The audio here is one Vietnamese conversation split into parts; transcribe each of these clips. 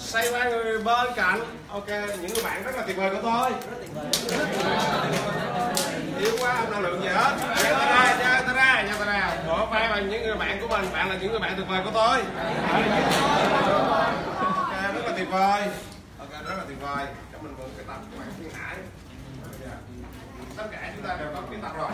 xoay qua người bên cạnh. Ok, những người bạn rất là tuyệt vời của tôi. Yếu quá, không năng lượng gì hết. Nha ta ra. Vỗ vai bằng những người bạn của mình. Bạn là những người bạn tuyệt vời của tôi. Ok, rất là tuyệt vời. Ok, rất là tuyệt vời. Cho mình mượn cái tập của bạn Thiên Hải. Tất cả chúng ta đều có kiến tập rồi.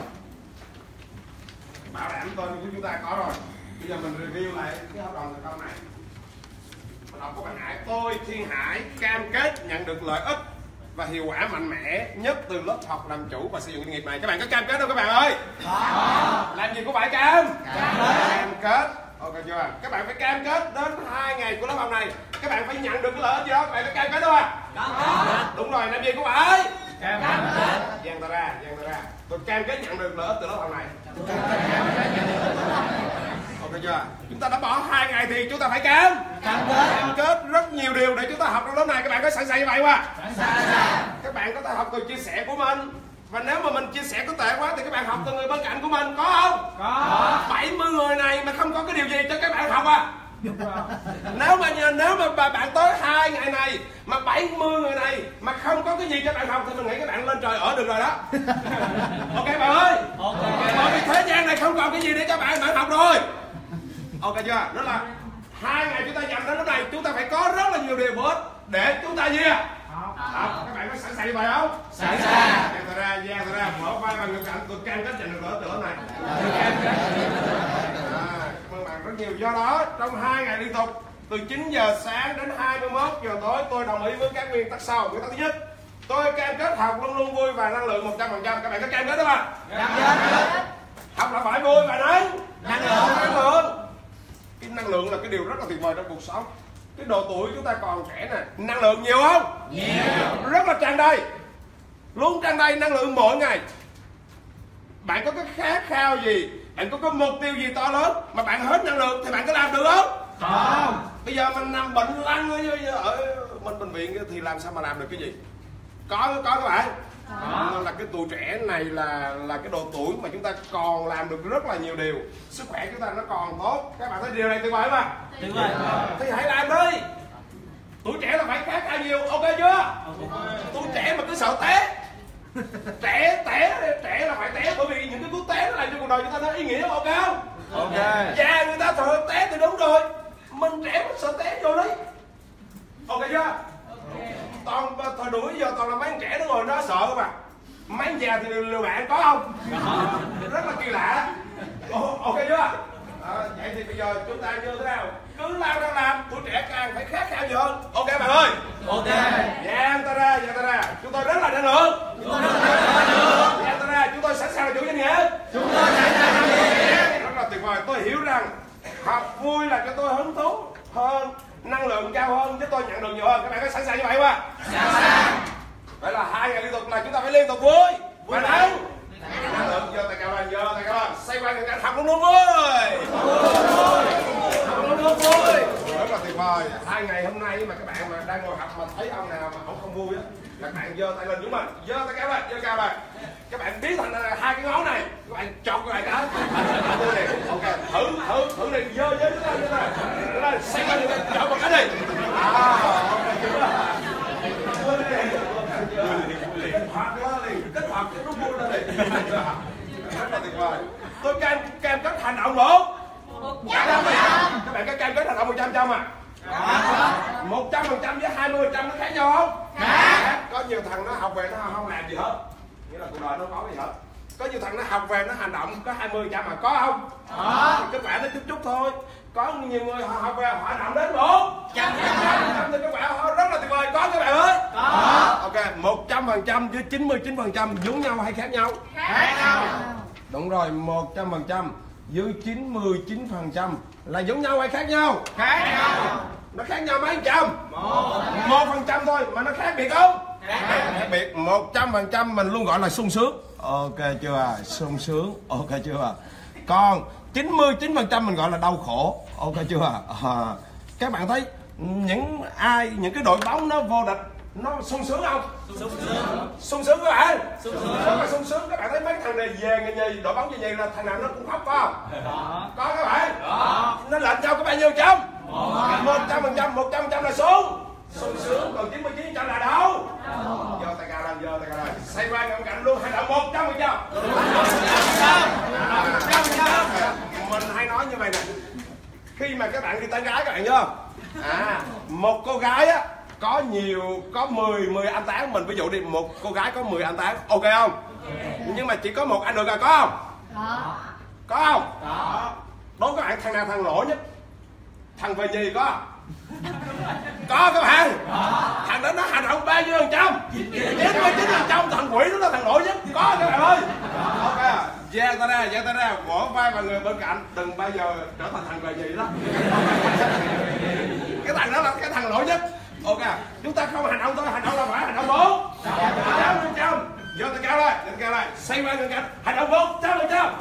Bảo đảm tên của chúng ta có rồi. Bây giờ mình review lại cái hợp đồng thành công này. Hợp đồng của bạn Hải: tôi Thiên Hải cam kết nhận được lợi ích và hiệu quả mạnh mẽ nhất từ lớp học làm chủ và xây dựng doanh nghiệp này. Các bạn có cam kết không các bạn ơi? Làm gì cũng phải cam kết. Ok chưa? Các bạn phải cam kết đến 2 ngày của lớp học này. Các bạn phải nhận được cái lợi ích gì đó. Các bạn có cam kết không ạ? Đúng rồi, làm gì cũng phải cam kết. Giang ta ra. Tôi cam kết nhận được lợi ích từ lớp học này. Ok chưa? Chúng ta đã bỏ 2 ngày thì chúng ta phải cam kết rất nhiều điều để chúng ta học trong lớp này. Các bạn có sẵn sàng như vậy không ạ? Các bạn có thể học từ chia sẻ của mình. Và nếu mà mình chia sẻ có tệ quá thì các bạn học từ người bên cạnh của mình, có không? Có. 70 người này mà không có cái điều gì cho các bạn học à? Nếu mà bạn tới 2 ngày này mà 70 người này mà không có cái gì cho bạn học thì mình nghĩ các bạn lên trời ở được rồi đó. Ok bạn ơi. Bởi vì thế gian này không còn cái gì để cho bạn học rồi. Ok chưa? Đó là 2 ngày chúng ta dành đến lúc này, chúng ta phải có rất là nhiều điều bổ ích để chúng ta gì à? Các bạn có sẵn sàng như vậy không? Sẵn sàng. Giang ta ra, mở vai vào ngực cạnh, tôi cam kết giành được lợi ích từ lớp này. Cảm ơn bạn rất nhiều. Do đó trong 2 ngày liên tục từ 9 giờ sáng đến 21 giờ tối, tôi đồng ý với các nguyên tắc sau. Nguyên tắc thứ nhất, tôi cam kết học luôn luôn vui và năng lượng 100%. Các bạn có cam kết không ạ? Cam kết. Học là phải vui và năng lượng. Cái năng lượng là cái điều rất là tuyệt vời trong cuộc sống. Cái độ tuổi chúng ta còn trẻ nè, năng lượng nhiều không? Nhiều. Rất là tràn đầy. Luôn tràn đầy năng lượng mỗi ngày. Bạn có cái khát khao gì, bạn có cái mục tiêu gì to lớn mà bạn hết năng lượng thì bạn có làm được không? Không. Bây giờ mình nằm bệnh lăn ở bệnh viện thì làm sao mà làm được cái gì? Có các bạn. Là cái tuổi trẻ này là cái độ tuổi mà chúng ta còn làm được rất là nhiều điều. Sức khỏe chúng ta nó còn tốt. Các bạn thấy điều này tuyệt vời mà. Tuyệt vời. Thì hãy làm đi. Tuổi trẻ là phải khát khao nhiều, ok chưa? Tuổi trẻ mà cứ sợ té. Trẻ là phải té, bởi vì những cái cú té nó làm cho cuộc đời chúng ta nó ý nghĩa, ok không? Ok. Già người ta thường té thì đúng rồi. Mình trẻ mình sợ té vô đấy. Ok chưa? Toàn thời đuổi giờ toàn là mấy anh trẻ nó ngồi nó sợ mà. Mấy anh già thì lừa bạn có không? Rất là kỳ lạ. Ok chưa? Vậy thì bây giờ chúng ta như thế nào? Cứ lao ra làm, tuổi trẻ càng phải khát khao nhiều hơn. Ok bạn ơi. Ok. Giang ta ra. Chúng tôi rất là năng lượng. Giang ta ra, chúng tôi sẵn sàng là chủ doanh nghiệp. Rất là tuyệt vời. Tôi hiểu rằng học vui là cho tôi hứng thú hơn, năng lượng cao hơn, chứ tôi nhận được nhiều hơn. Các bạn có sẵn sàng như vậy không ạ? Sẵn sàng. Vậy là 2 ngày liên tục là chúng ta phải liên tục vui và năng lượng. Giơ tay cao lên, xoay qua người học luôn vui. Rất là tuyệt vời. 2 ngày hôm nay mà các bạn mà đang ngồi học mà thấy ông nào mà ông không vui á, các bạn giơ tay lên giúp mình, giơ tay cao lên. Các bạn biến thành 2 cái ngón này, các bạn chọc lại cái. Ok, thử đi, giơ lên, xoay qua người ta, chọc một cái đi. Kết hợp cái nó vui lên đi. Rất là tuyệt vời. Tôi cam kết hành động luôn. 100%. Các bạn có cam kết hành động 100% à? 100% với 20% nó khác nhau không? Khác. Có nhiều thằng nó học về nó không làm gì hết, nghĩa là cuộc đời nó có gì hết. Có nhiều thằng nó học về nó hành động có 20% mà có không? Có. Kết quả nó chút thôi. Có nhiều người họ học về họ hành động đến 100% thì các bạn họ rất là tuyệt vời. Có các bạn ơi? Có. Ok, 100% với 99% giống nhau hay khác nhau? Khác nhau. Đúng rồi, 100% với 99% là giống nhau hay khác nhau? Khác nhau. Nó khác nhau mấy trăm? 1% thôi mà nó khác biệt không? Khác biệt. 100% mình luôn gọi là sung sướng. Ok chưa? Sung sướng. Ok chưa? Còn 99% mình gọi là đau khổ. Ok chưa? Các bạn thấy những cái đội bóng nó vô địch nó sung sướng không? Sung sướng các bạn. Sung sướng các bạn thấy mấy thằng này về nghề đội bóng về là thằng nào nó cũng khóc có không? Có các bạn. Nó lệch nhau có bao nhiêu trăm? 100% là sung sung sướng. Còn 99% là đâu? Giơ tay cao lên, giơ tay cao lên, xoay vai ngậm cạnh luôn, hành động 100%. Mình hay nói như vậy nè, khi mà các bạn đi tán gái các bạn nhớ không? Một cô gái á có 10 anh tán mình, ví dụ đi, một cô gái có 10 anh tán, ok không? Nhưng mà chỉ có một anh được là có không? Có không? Đố các bạn thằng nào thằng nổi nhất? Thằng về nhì có? Có các bạn. Thằng đó nó hành động bao nhiêu %? 99%. Thằng quỷ nó là thằng nổi nhất. Có các bạn ơi. Ok, giang tay ra, vỗ vai vào người bên cạnh, đừng bao giờ trở thành thằng về nhì đó. Cái thằng đó là cái thằng nổi nhất. Ok, chúng ta không hành động thôi, hành động là phải hành động 100%. Giơ tay cao lên, xoay vai người cạnh, hành động 100%.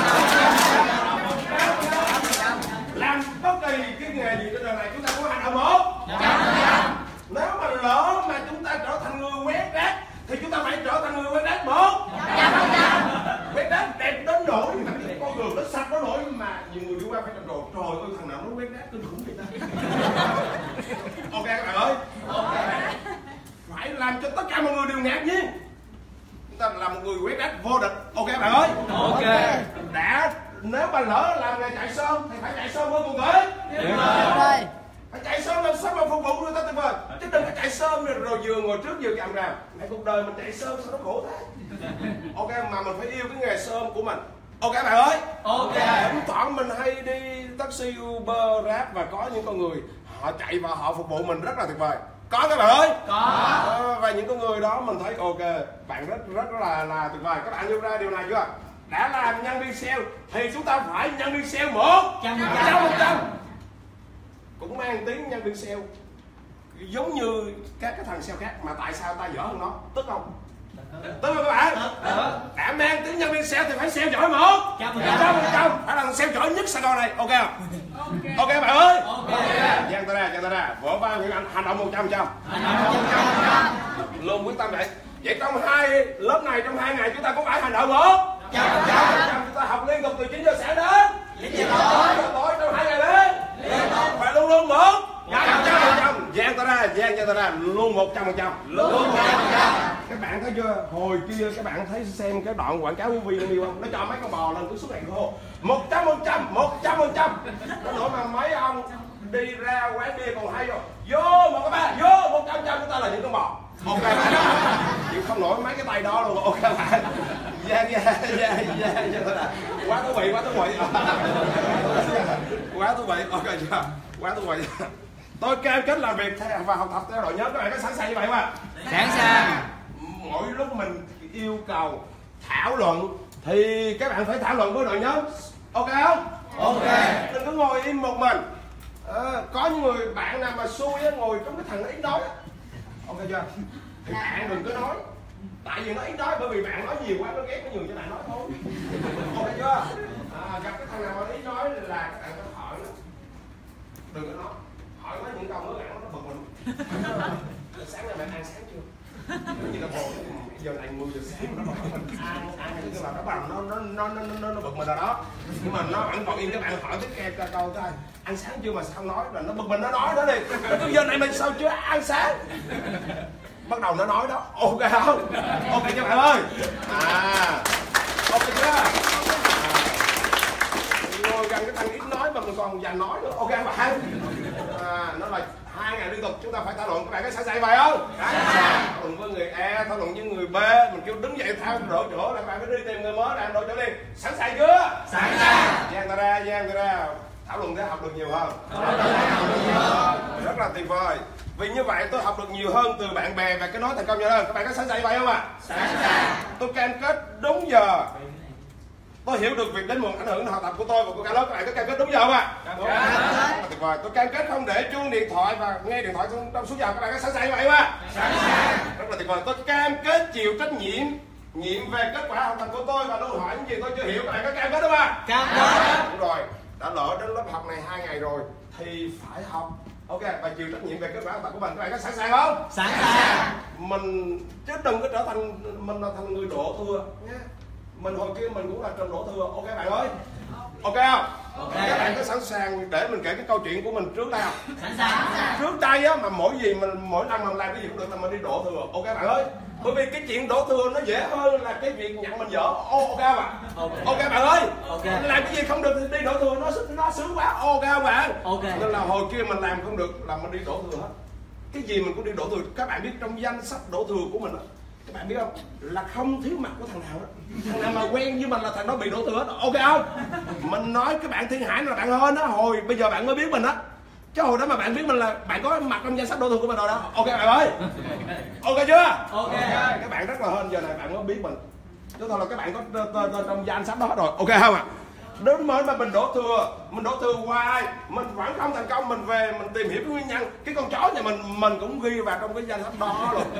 Làm bất kỳ cái nghề gì trên đời này chúng ta có hành động 100%. Nếu mà lỡ mà chúng ta trở thành người quét rác thì chúng ta phải trở thành người quét rác 100%. Quét rác đẹp đến nỗi con đường nó sạch đến nỗi mà nhiều người đi qua phải trầm trồ, trời ơi thằng nào nó quét rác kinh khủng vậy ta. Ok các bạn ơi. Phải làm cho tất cả mọi người đều ngạc nhiên. Chúng ta là một người quét rác vô địch. Ok các bạn ơi. Ok. Đã nếu mà lỡ làm nghề chạy sơn thì phải chạy sơn với cùng cưới. Phải chạy sơn làm sao mà phục vụ người ta tuyệt vời. Chứ đừng có chạy sơn rồi vừa ngồi trước vừa cầm rào. Mẹ cuộc đời mình chạy sơn sao nó khổ thế. Ok, mà mình phải yêu cái nghề sơn của mình. Ok bạn ơi. Ok. Thỉnh thoảng mình hay đi taxi, Uber, Grab và có những con người họ chạy và họ phục vụ mình rất là tuyệt vời. Có các bạn ơi. Có. Và những con người đó mình thấy ok, bạn rất là tuyệt vời. Các bạn lưu ra điều này chưa? Đã làm nhân viên sale thì chúng ta phải nhân viên sale 100%. Cũng mang tiếng nhân viên sale giống như các cái thằng sale khác, mà tại sao ta dở hơn nó? Tức không? Tức không các bạn? Đã mang tiếng nhân viên sale thì phải sale giỏi 100%. Phải là sale giỏi nhất Sài Gòn này. Ok không? Ok bạn ơi. Giang tay ra, vỗ vai Nguyễn Anh, hành động 100%. Luôn quyết tâm vậy. Vậy trong lớp này, trong 2 ngày chúng ta có phải hành động 100%. Chúng ta học liên tục từ 9 giờ sáng đến 9 giờ tối trong 2 ngày đến. Phải luôn 100%. Giang tay ra, luôn 100%. Luôn 100%. Các bạn thấy chưa? Hồi kia các bạn thấy xem cái đoạn quảng cáo của Vinamilk không? Nó cho mấy con bò lên cứ suốt ngày khô. 100%. Nó nổi mà mấy ông đi ra quán bia còn hay rồi. Vô một cái ba, vô 100%, chúng ta là những con bò. Ok bạn. Chịu không nổi mấy cái tay đó luôn. Ok bạn. Giang quá thú vị. Quá thú vị. Ok chưa? Quá thú vị. Tôi cam kết làm việc và học tập theo đội nhóm. Các bạn có sẵn sàng như vậy không ạ? Sẵn sàng. Mỗi lúc mình yêu cầu thảo luận thì các bạn phải thảo luận với đội nhóm. Ok không? Ok. Đừng có ngồi im một mình. Có những người bạn nào mà xui á, ngồi trong cái thằng nó ít nói. Ok chưa? Thì bạn đừng có nói. Tại vì nó ít nói, bởi vì bạn nói nhiều quá nó ghét nó nhường cho bạn nói thôi. Ok chưa? Gặp cái thằng nào mà ít nói là các bạn có hỏi nó. Đừng có nói. Hỏi nó những câu mới nó bực mình. Sáng nay bạn ăn sáng chưa? Như là bồ giờ này 10 giờ sáng nó bực mình. Ăn cái là nó bằng nó bực mình rồi đó. Nhưng mà nó vẫn còn yên, các bạn hỏi tiếp câu coi ăn sáng chưa mà sao không nói, là nó bực mình, nó nói đó đi. Cái giờ này mình sao chưa ăn sáng? Bắt đầu nó nói đó. Ok không? Ok các bạn ơi. Ok chưa? Ngồi gần cái thằng ít nói mà mình còn dành nói nữa. Ok các bạn. Nó là 2 ngày liên tục chúng ta phải thảo luận. Các bạn có sẵn sàng vậy không? Thảo luận với người A, thảo luận với người B, mình kêu đứng dậy thao đổi chỗ là các bạn phải đi tìm người mới làm đổi chỗ đi. Sẵn sàng chưa? Sẵn sàng. Giang tay ra. Thảo luận để học được nhiều hơn. Rất là tuyệt vời. Vì như vậy tôi học được nhiều hơn từ bạn bè và cái nói thành công nhiều hơn. Các bạn có sẵn sàng vậy không ạ? Sẵn sàng. Tôi cam kết đúng giờ. Tôi hiểu được việc đến muộn ảnh hưởng đến học tập của tôi và của cả lớp. Các bạn có cam kết đúng giờ không ạ? Tuyệt vời. Tôi cam kết không để chuông điện thoại và nghe điện thoại trong suốt giờ. Các bạn có sẵn sàng vậy không ạ? Sẵn sàng. Rất là tuyệt vời. Tôi cam kết chịu trách nhiệm về kết quả học tập của tôi và luôn hỏi những gì tôi chưa hiểu. Các bạn có cam kết không ạ? Cam kết. Đúng rồi. Đã lỡ đến lớp học này 2 ngày rồi thì phải học. Ok, và chịu trách nhiệm về kết quả học tập của mình. Các bạn có sẵn sàng không? Sẵn sàng. Mình chứ đừng có trở thành mình là thành người đổ thừa nhé. Mình hồi kia mình cũng là trùm đổ thừa. Ok bạn ơi. Ok không? Ok. Các bạn bạn có sẵn sàng để mình kể cái câu chuyện của mình trước đây không? Sẵn sàng. Trước đây á, mà mỗi lần mình làm cái gì cũng được là mình đi đổ thừa. Ok bạn ơi. Bởi vì cái chuyện đổ thừa nó dễ hơn là cái việc nhận mình dở. Ok bạn. Ok bạn ơi. Làm cái gì không được thì đi đổ thừa, nó sướng quá. Ok bạn. Nên là hồi kia mình làm không được là mình đi đổ thừa hết. Cái gì mình cũng đi đổ thừa. Các bạn biết trong danh sách đổ thừa của mình đó, các bạn biết không, là không thiếu mặt của thằng nào đó. Thằng nào mà quen với mình là thằng đó bị đổ thừa hết. Ok không? Mình nói cái bạn Thiên Hải là bạn hơn đó, hồi bây giờ bạn mới biết mình á. Chứ hồi đó mà bạn biết mình là bạn có mặt trong danh sách đổ thừa của mình rồi đó. Ok bạn ơi. Ok chưa? Ok. Các bạn rất là hên, giờ này bạn mới biết mình. Chứ thôi là các bạn có tên trong danh sách đó hết rồi. Ok không ạ? Đến mới mà mình đổ thừa hoài, mình vẫn không thành công. Mình về mình tìm hiểu cái nguyên nhân. Cái con chó nhà mình cũng ghi vào trong cái danh sách đó luôn.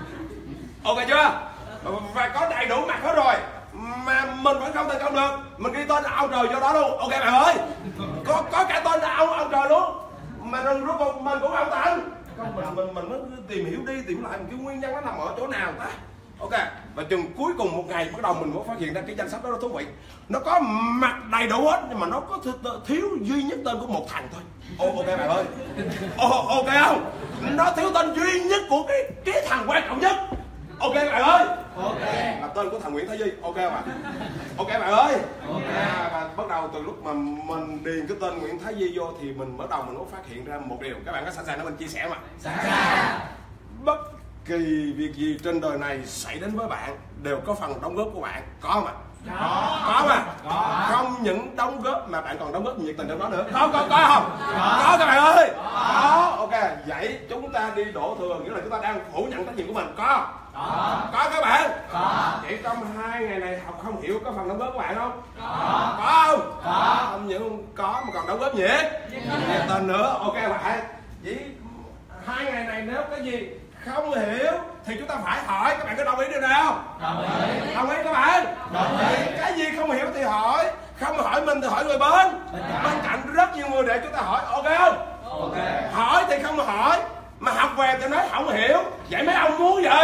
Ok chưa? Và có đầy đủ mặt hết rồi mà mình vẫn không thành công được. Mình ghi tên ông trời vô đó luôn. Ok bạn ơi. Có cả tên ông trời luôn. Mà rốt cuộc mình cũng không thành. Mình mới tìm hiểu đi tìm lại cái nguyên nhân nó nằm ở chỗ nào ta. Ok. Và chừng cuối cùng một ngày bắt đầu mình mới phát hiện ra cái danh sách đó nó thú vị. Nó có mặt đầy đủ hết nhưng mà nó có thiếu duy nhất tên của một thằng thôi. Ok bạn ơi. Ok không? Nó thiếu tên duy nhất của cái thằng quan trọng nhất. Ok bạn ơi. Ok. Là tên của thằng Nguyễn Thái Duy. Ok bạn. Ok bạn ơi. Ok. Và bắt đầu từ lúc mà mình điền cái tên Nguyễn Thái Duy vô thì mình bắt đầu mình có phát hiện ra một điều. Các bạn có sẵn sàng để mình chia sẻ mà? Sẵn sàng. Bất kỳ việc gì trên đời này xảy đến với bạn đều có phần đóng góp của bạn. Có mà. Có mà. Không những đóng góp mà bạn còn đóng góp nhiệt tình trong đó nữa. Có không? Có các bạn ơi. Có. Ok. Vậy chúng ta đi đổ thừa nghĩa là chúng ta đang phủ nhận trách nhiệm của mình. Có các bạn. Vậy trong 2 ngày này học không hiểu có phần đóng góp của bạn không? Có không? Không những có mà còn đóng góp nhiệt tình nữa. Ok bạn. Vậy 2 ngày này nếu cái gì không hiểu thì chúng ta phải hỏi. Các bạn có đồng ý điều nào không? Đồng ý các bạn. Cái gì không hiểu thì hỏi. Không hỏi mình thì hỏi người bên cạnh rất nhiều người để chúng ta hỏi. Ok không? Hỏi thì không hỏi mà học về thì nói không hiểu. Vậy mấy ông muốn gì?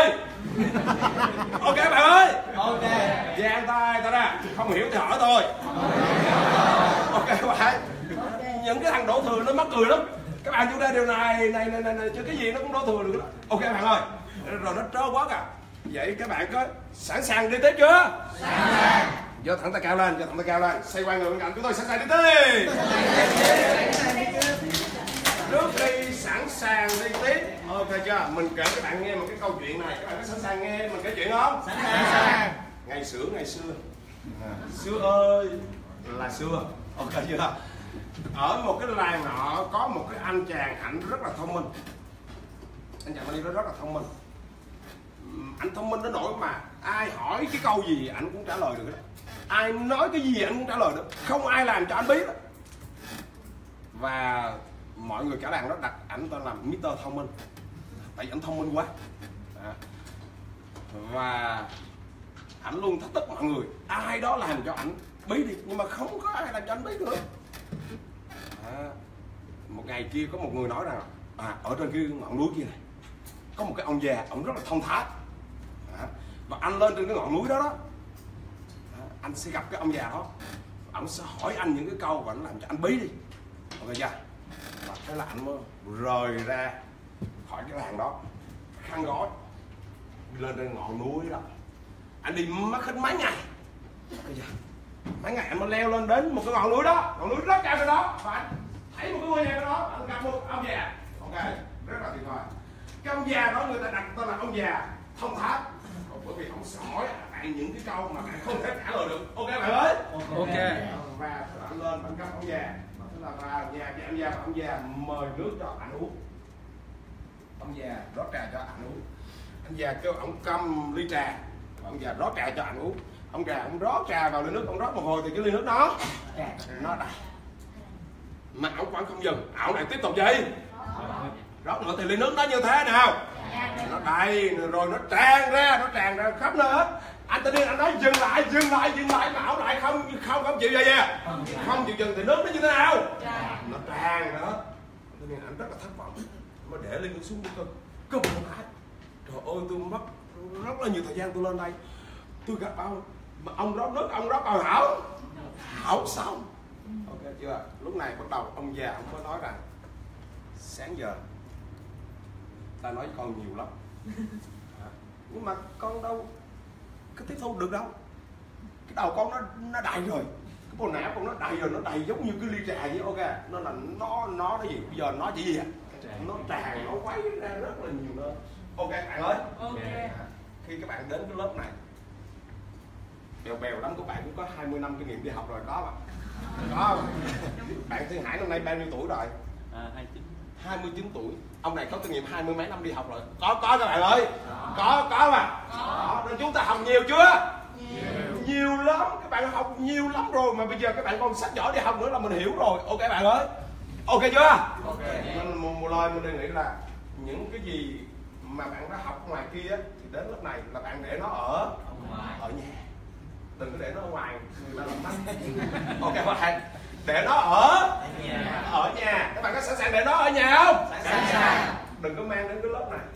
Ok bạn ơi. Giang tay ta ra. Không hiểu thì hỏi thôi. Ok bạn. Những cái thằng đổ thừa nó mắc cười lắm. Các bạn chúng ta điều này chứ cái gì nó cũng đổ thừa được đó. Ok bạn ơi. Rồi nó trớ quá cả. Vậy các bạn có sẵn sàng đi tiếp chưa? Sẵn sàng. Giơ thẳng tay cao lên, xoay qua người bên cạnh chúng tôi sẵn sàng đi tiếp. Trước khi sẵn sàng đi tiếp, ok chưa? Mình kể các bạn nghe một cái câu chuyện này. Các bạn có sẵn sàng nghe mình kể chuyện không? Sẵn sàng. Ngày xưa. Xưa ơi là xưa. Ok chưa? Ở một cái làng nọ có một cái anh chàng, ảnh rất là thông minh. Anh chàng này rất là thông minh. Anh thông minh đến nỗi mà ai hỏi cái câu gì anh cũng trả lời được đó. Ai nói cái gì anh cũng trả lời được. Không ai làm cho anh biết đó. Và mọi người cả làng đó đặt ảnh tên là Mr. Thông Minh. Tại vì ảnh thông minh quá. Và ảnh luôn thách thức mọi người. Ai đó làm cho ảnh bí đi. Nhưng mà không có ai làm cho anh bí được. Một ngày kia có một người nói rằng ở trên cái ngọn núi kia này có một cái ông già, ông rất là thông thái. Và anh lên trên cái ngọn núi đó anh sẽ gặp cái ông già đó. Ông sẽ hỏi anh những cái câu và anh làm cho anh bí đi. Ok chưa? Và thế là anh mới rời ra khỏi cái làng đó, khăn gói lên trên ngọn núi đó. Anh đi mất hết mấy ngày. Mấy ngày anh mới leo lên đến một cái ngọn núi đó, ngọn núi rất cao trên đó. Và anh thấy một cái ngôi nhà đó, anh gặp một ông già. Ok, rất là tuyệt vời. Cái ông già đó người ta đặt tên là ông già thông thái. Bởi vì ông sẽ hỏi bạn những cái câu mà bạn không thể trả lời được. Ok bạn ơi. Ok. Và anh lên anh gặp ông già. Tức là vào nhà cái ông già và ông già mời nước cho anh uống. Ông già rót trà cho anh uống. Anh già kêu ông cầm ly trà. Ông già rót trà cho anh uống. Ông già ông rót trà vào ly nước, ông rót một hồi thì cái ly nước nó đầy. Mà ông vẫn không dừng, ông lại tiếp tục gì? Rót nữa thì ly nước nó như thế nào? Nó đầy rồi nó tràn ra khắp nơi hết. Anh tự nhiên anh nói dừng lại mà ông lại không chịu gì à? Không chịu dừng thì nước nó như thế nào? Nó tràn ra hết. Tự nhiên anh rất là thất vọng. Mà để ly nước xuống cơ một cái. Trời ơi tôi mất rất là nhiều thời gian tôi lên đây. Tôi gặp ông mà ông rót nước, ông rót còn hảo xong. Ok. chưa? Lúc này bắt đầu ông già ông mới nói rằng sáng giờ ta nói con nhiều lắm nhưng mà con đâu có tiếp thu được đâu. Cái đầu con nó đầy rồi, cái bộ não con nó đầy rồi, nó đầy giống như cái ly trà vậy. Ok, nó là nó cái gì bây giờ nó chỉ gì vậy? Nó tràn, nó quấy ra rất là nhiều nơi. Ok bạn ơi. Khi các bạn đến cái lớp này bèo bèo lắm, các bạn cũng có 20 năm kinh nghiệm đi học rồi, có mà. Có không? Bạn Thiên Hải năm nay bao nhiêu tuổi rồi? 29 tuổi. Ông này có kinh nghiệm 20 mấy năm đi học rồi. Có các bạn ơi. Có mà. Đó, nên chúng ta học nhiều chưa? Nhiều lắm. Các bạn học nhiều lắm rồi mà bây giờ các bạn còn sách vở đi học nữa là mình hiểu rồi. Ok bạn ơi. Ok chưa? Nên một lời mình đề nghị là những cái gì mà bạn đã học ngoài kia thì đến lớp này là bạn để nó ở nhà. Đừng có để nó ở ngoài người ta làm tanh. Ok các bạn, để nó ở nhà. Các bạn có sẵn sàng để nó ở nhà không? Sẵn sàng. Đừng có mang đến cái lớp này.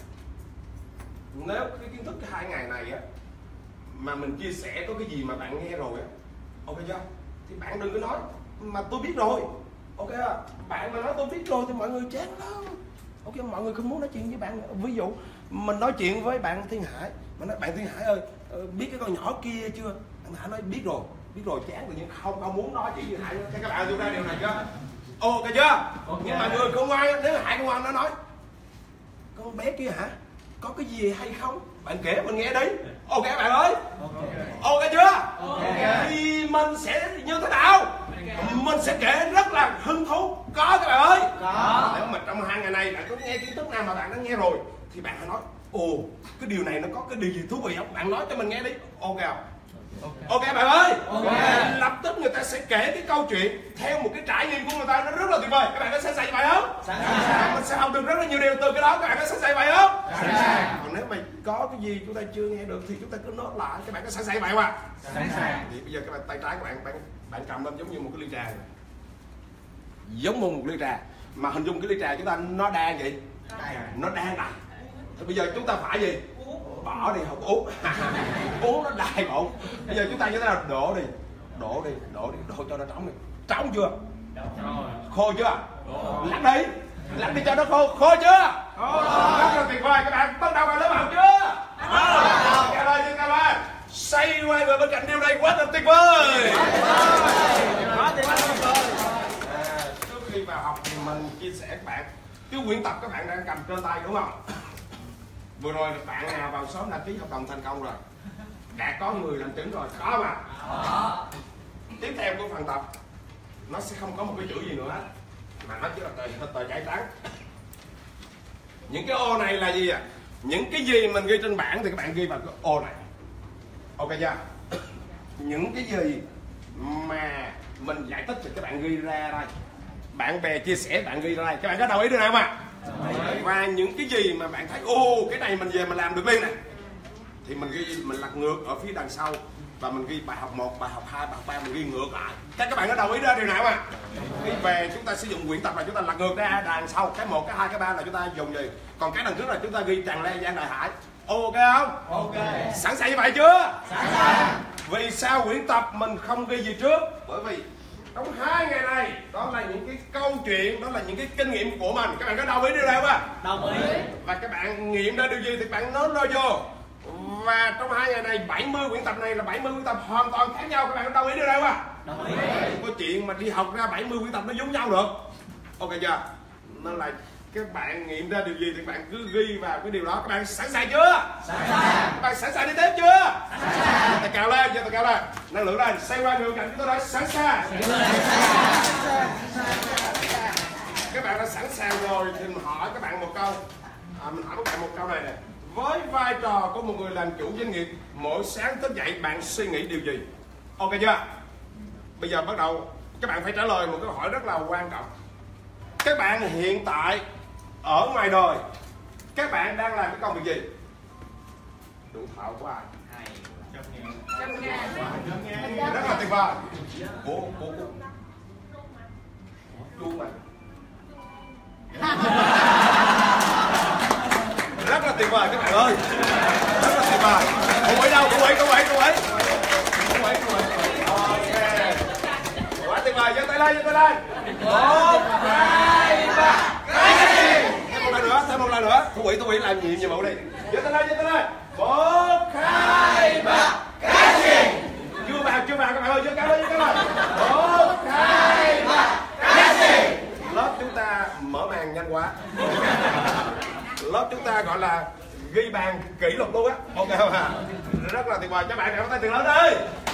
Nếu cái kiến thức cái 2 ngày này á mà mình chia sẻ có cái gì mà bạn nghe rồi á, ok chưa? Thì bạn đừng có nói mà tôi biết rồi. Ok, bạn mà nói tôi biết rồi thì mọi người chán lắm. Ok, mọi người không muốn nói chuyện với bạn. Ví dụ mình nói chuyện với bạn Thiên Hải, mà nói bạn Thiên Hải ơi, biết cái con nhỏ kia chưa? Bạn Hải nói biết rồi chán tự nhiên không muốn nói chuyện với Hải nữa. Các bạn đưa ra điều này chưa? Ok chưa? Nhưng mà người không ngoan, nếu Hải không ngoan nó nói con bé kia hả? Có cái gì hay không? Bạn kể mình nghe đi. Ok bạn ơi. Ok chưa? Thì mình sẽ như thế nào? Mình sẽ kể rất là hứng thú. Có các bạn ơi. Nếu mà trong 2 ngày này bạn có nghe kiến thức nào mà bạn đã nghe rồi thì bạn hãy nói ồ, cái điều này nó có cái điều gì thú vị không? Bạn nói cho mình nghe đi. Ok không? Ok bạn ơi. Lập tức người ta sẽ kể cái câu chuyện theo một cái trải nghiệm của người ta, nó rất là tuyệt vời. Các bạn có sẵn sàng vậy không? Sẵn sàng. Mình sẽ học được rất là nhiều điều từ cái đó. Các bạn có sẵn sàng vậy không? Sẵn sàng. Còn nếu mà có cái gì chúng ta chưa nghe được thì chúng ta cứ nốt lại. Các bạn có sẵn sàng vậy không ạ? Sẵn sàng. Thì bây giờ các bạn tay trái của bạn cầm lên giống như một cái ly trà này. Giống như một ly trà, mà hình dung cái ly trà chúng ta nó đang gì? Nó đang đầy. Thì bây giờ chúng ta phải gì? Bỏ đi, không uống. Uống nó đầy bụng. Bây giờ chúng ta như thế nào? Đổ cho nó trống đi. Trống chưa? Khô chưa? Lắc đi cho nó khô chưa? Rất là tuyệt vời. Các bạn bắt đầu vào lớp học chưa? Cảm ơn. Xoay qua người bên cạnh, điều này quá là tuyệt vời. Trước khi vào học thì mình chia sẻ các bạn cái quyển tập các bạn đang cầm trên tay đúng không? Vừa rồi bạn nào vào sớm đăng ký hợp đồng thành công rồi? Đã có người làm chứng rồi, có mà. Tiếp theo của phần tập nó sẽ không có một cái chữ gì nữa mà nó chỉ là tờ giấy trắng. Những cái ô này là gì à? Những cái gì mình ghi trên bảng thì các bạn ghi vào cái ô này. Ok chưa? Những cái gì mà mình giải thích thì các bạn ghi ra đây. Bạn bè chia sẻ bạn ghi ra đây. Các bạn có đồng ý điều này không ạ? Và những cái gì mà bạn thấy ô cái này mình về mình làm được liền này thì mình ghi, mình lật ngược ở phía đằng sau và mình ghi bài học 1, bài học 2, bài học 3 mình ghi ngược lại. Các bạn có đồng ý ra điều nào không ạ? Khi về chúng ta sử dụng quyển tập là chúng ta lật ngược ra đằng sau, cái 1, cái 2, cái 3 là chúng ta dùng gì? Còn cái đằng trước là chúng ta ghi tràn lan Giang Đại Hải. Ok không? Ok. Sẵn sàng như vậy chưa? Sẵn sàng. Vì sao quyển tập mình không ghi gì trước? Bởi vì trong 2 ngày này đó là những cái câu chuyện, đó là những cái kinh nghiệm của mình. Các bạn có đồng ý điều này không ạ? Đồng ý. Và các bạn nghiệm ra điều gì thì bạn nói nó vô. Và trong 2 ngày này 70 quyển tập này là 70 quyển tập hoàn toàn khác nhau. Các bạn có đồng ý điều này không ạ? Đồng ý. Không có chuyện mà đi học ra 70 quyển tập nó giống nhau được. Ok chưa? Nên là các bạn nghiệm ra điều gì thì bạn cứ ghi vào cái điều đó. Các bạn sẵn sàng chưa? Sẵn sàng. Các bạn sẵn sàng đi tiếp chưa? Sẵn sàng. Ta cào lên, ta cào lên. Năng lượng lên, xoay qua người cạnh chúng tôi nói sẵn sàng. Các bạn đã sẵn sàng rồi thì mình hỏi các bạn một câu. Mình hỏi các bạn một câu này nè. Với vai trò của một người làm chủ doanh nghiệp, mỗi sáng thức dậy bạn suy nghĩ điều gì? Ok chưa? Bây giờ bắt đầu các bạn phải trả lời một câu hỏi rất là quan trọng. Các bạn hiện tại ở ngoài đời, các bạn đang làm cái công việc gì? Đủ thạo của ai? Rất là tuyệt vời. Cô luôn mà. Rất là tuyệt vời các bạn ơi. Rất là tuyệt vời. Cô ấy đâu? Cô ấy. Ok. Quá tuyệt vời, giơ tay lên. 1, 2, 3. Cái gì? Thêm một lần nữa. Thú vị làm nhiệm vụ đi. Giơ tay lên. 1, 2, 3. Cái gì? Chưa vào các bạn ơi, giơ cao lên. 1, 2, 3. Cái gì? Lớp chúng ta mở màn nhanh quá. Lớp chúng ta gọi là ghi bàn kỷ lục luôn á. Ok không ạ? Rất là tuyệt vời. Các bạn nào có tay tiền lớn đi.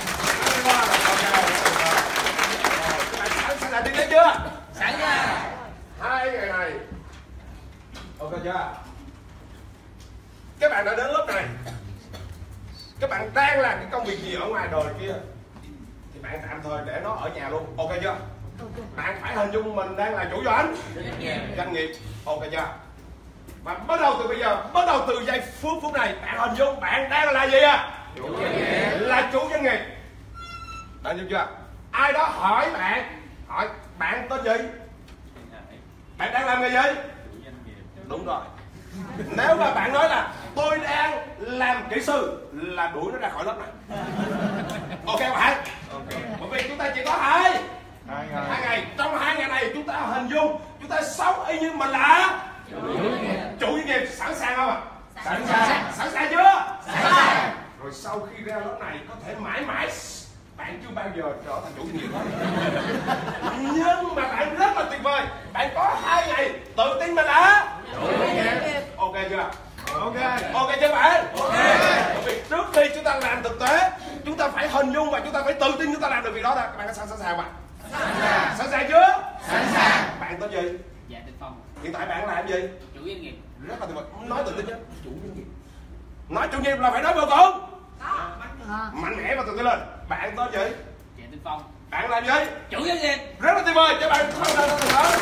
Các bạn sẵn sàng đi đến chưa? Sẵn nha. 2 ngày này. Ok chưa? Các bạn đã đến lớp này. Các bạn đang làm cái công việc gì ở ngoài đời kia thì bạn tạm thời để nó ở nhà luôn. Ok chưa? Bạn phải hình dung mình đang là chủ doanh nghiệp. Ok chưa? Và bắt đầu từ bây giờ, bắt đầu từ giây phút này, bạn hình dung bạn đang là gì à? Chủ doanh nghiệp. Là chủ doanh nghiệp. Bạn hiểu chưa? Ai đó hỏi bạn tên gì? Bạn đang làm nghề gì? Chủ doanh nghiệp. Đúng rồi. Nếu mà bạn nói là tôi đang làm kỹ sư là đuổi nó ra khỏi lớp này. Ok bạn? Ok. Bởi vì chúng ta chỉ có hai ngày. Trong 2 ngày này chúng ta hình dung chúng ta sống y như mình là chủ doanh nghiệp. Sẵn sàng không ạ? Sẵn sàng chưa? Sẵn sàng. Rồi sau khi ra lớp này có thể mãi mãi bạn chưa bao giờ trở thành chủ doanh nghiệp hết. Nhưng mà bạn rất là tuyệt vời. Bạn có 2 ngày tự tin mình là chủ doanh nghiệp. Ok chưa? Ok chưa bạn? Ok. Bởi vì trước khi chúng ta làm thực tế, chúng ta phải hình dung và chúng ta phải tự tin chúng ta làm được việc đó. Các bạn có sẵn sàng không ạ? Sẵn sàng chưa? Sẵn sàng. Bạn tên gì? Dạ, Tên Phong. Hiện tại bạn làm gì? Chủ doanh nghiệp. Rất là tuyệt vời. Nói tự tin nhé. Chủ doanh nghiệp. Nói chủ doanh nghiệp là phải nói vô cùng mạnh mẽ và tự tin lên. Bạn tên gì? Dạ, Tên Phong. Bạn làm gì? Chủ doanh nghiệp. Rất là tuyệt vời. Cho bạn không lên từ đó.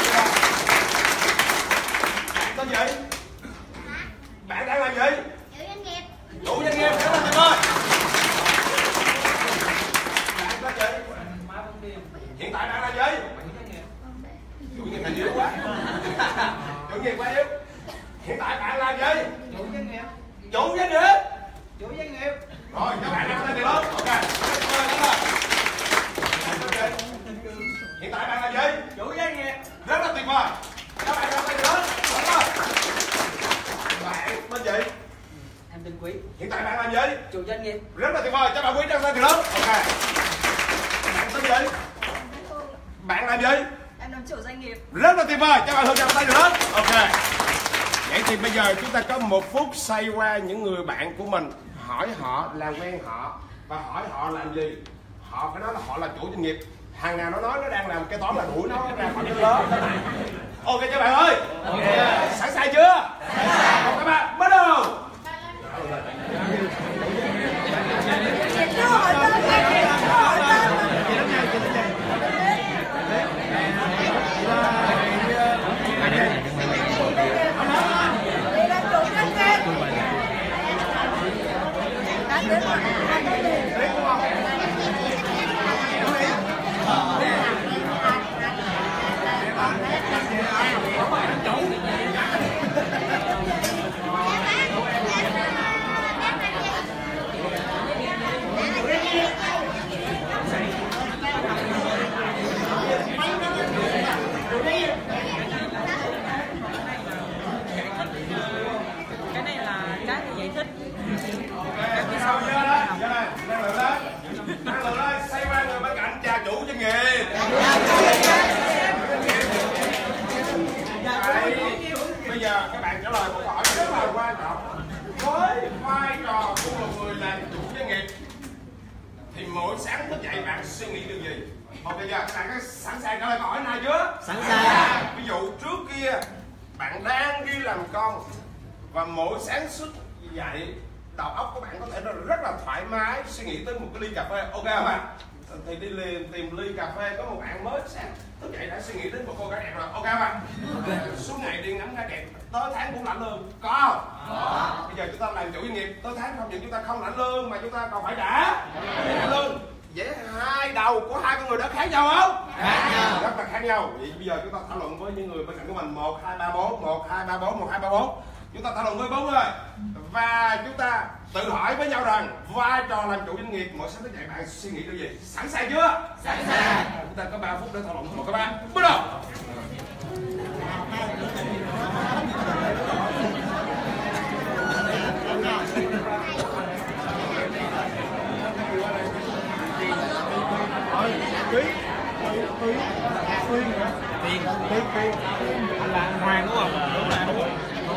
Bạn tên gì? Bạn đang làm gì? Chủ doanh nghiệp. Chủ doanh nghiệp. Rất là tuyệt vời. Bạn tên gì? Hiện tại bạn làm gì? Chủ doanh nghiệp là yếu quá. Chủ doanh nghiệp quá yếu. Hiện tại bạn làm gì? Chủ doanh nghiệp. Chủ doanh nghiệp. Chủ doanh nghiệp. Rồi các bạn đang lên từ lớn. Ok. Hiện tại bạn làm gì? Chủ doanh nghiệp. Rất là tuyệt vời. Các bạn đang lên từ lớn. Bạn tên gì? Em tên Quý. Hiện tại bạn làm gì? Chủ doanh nghiệp. Rất là tuyệt vời. Các bạn Quý đang lên từ lớn. Ok. Bạn tên gì? Bạn làm gì? Em làm chủ doanh nghiệp. Rất là tuyệt vời. Các bạn Hương tay từ lớn. Ok. Vậy thì bây giờ chúng ta có 1 phút xoay qua những người bạn của mình, hỏi họ, làm quen họ và hỏi họ làm gì. Họ phải nói là họ là chủ doanh nghiệp. Hàng nào nó nói nó đang làm kế toán là đuổi nó ra khỏi cái lớp. Ok chưa bạn ơi? Ok. Sẵn sàng chưa? Sẵn sàng. Các bạn bắt đầu. Cái này là cái thì giải thích. Sao chưa đó? Giờ này, năng lượng lên. Năng lượng lên, xoay qua người bên cạnh chào chủ doanh nghiệp. Bây giờ các bạn trả lời một câu hỏi rất là quan trọng. Với vai trò của một người làm chủ doanh nghiệp thì mỗi sáng thức dậy bạn suy nghĩ điều gì? Ok chưa? Các bạn có sẵn sàng trả lời câu hỏi này chưa? Sẵn sàng. Ví dụ trước kia bạn đang đi làm công và mỗi sáng thức dậy đầu óc của bạn có thể rất là thoải mái suy nghĩ tới một cái ly cà phê. Ok không ạ? Thì đi liền tìm ly cà phê, có một bạn mới sáng thức dậy đã suy nghĩ đến một cô gái đẹp rồi. Ok không ạ? Suốt ngày đi ngắm gái đẹp, tới tháng cũng lãnh lương, có không? Có. Bây giờ chúng ta làm chủ doanh nghiệp, tới tháng không những chúng ta không lãnh lương mà chúng ta còn phải trả lương. Vậy hai đầu của hai con người đó khác nhau không? Khác nhau. Rất là khác nhau. Vậy bây giờ chúng ta thảo luận với những người bên cạnh của mình. 1, 2, 3, 4. 1, 2, 3, 4. 1, 2, 3, 4. Chúng ta thảo luận với bố ơi. Và chúng ta tự hỏi với nhau rằng vai trò làm chủ doanh nghiệp, mỗi sáng thức dậy bạn suy nghĩ điều gì? Sẵn sàng chưa? Sẵn sàng. Chúng ta có 3 phút để thảo luận. Một các bạn bắt đầu. Anh là anh Hoàng đúng không? Đúng là đúng.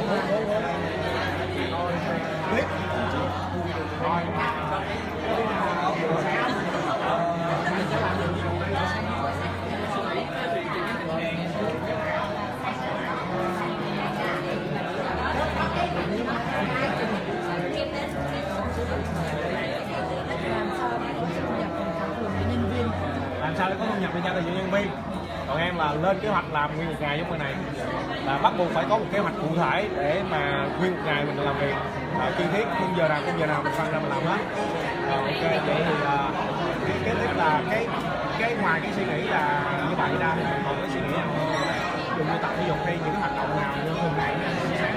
Làm sao để có thu nhập để trả tiền cho nhân viên. Còn em là lên kế hoạch làm nguyên một ngày giống như này là bắt buộc phải có một kế hoạch cụ thể để mà nguyên một ngày mình làm việc chi tiết khung giờ nào mình phân ra mình làm hết. Ok, vậy thì kế tiếp là cái ngoài cái suy nghĩ là như vậy ra thì còn cái suy nghĩ nào dùng như tập thể dục hay những hoạt động nào như thường ngày chia sẻ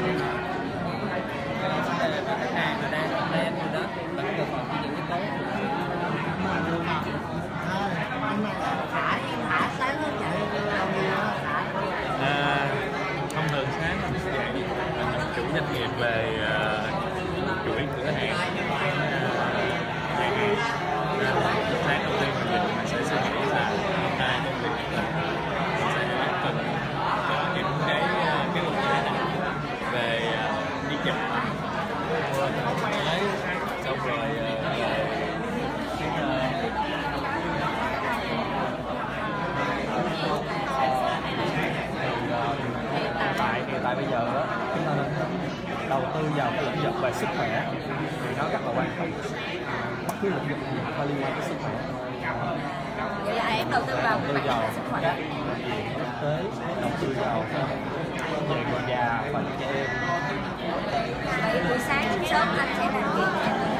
khách hàng là đang plan gì đó là cái phần những cái tối Thả sáng hơn vậy. thông thường sáng mình sẽ dạy chủ doanh nghiệp về chuỗi cửa hàng sáng đầu tiên mình sẽ suy nghĩ là hôm nay công việc mình sẽ cần có những cái ưu đãi nào về đi chợ đấy, xong rồi hiện tại bây giờ đó chúng ta nên đầu tư vào cái lĩnh vực về sức khỏe thì nó rất là quan trọng. Bất cứ lĩnh vực gì phải liên quan tới sức khỏe. Vậy là em đầu tư vào cái mảng về sức khỏe. Thực tế đầu tư vào người già và trẻ em. Vậy buổi sáng sớm anh sẽ làm gì?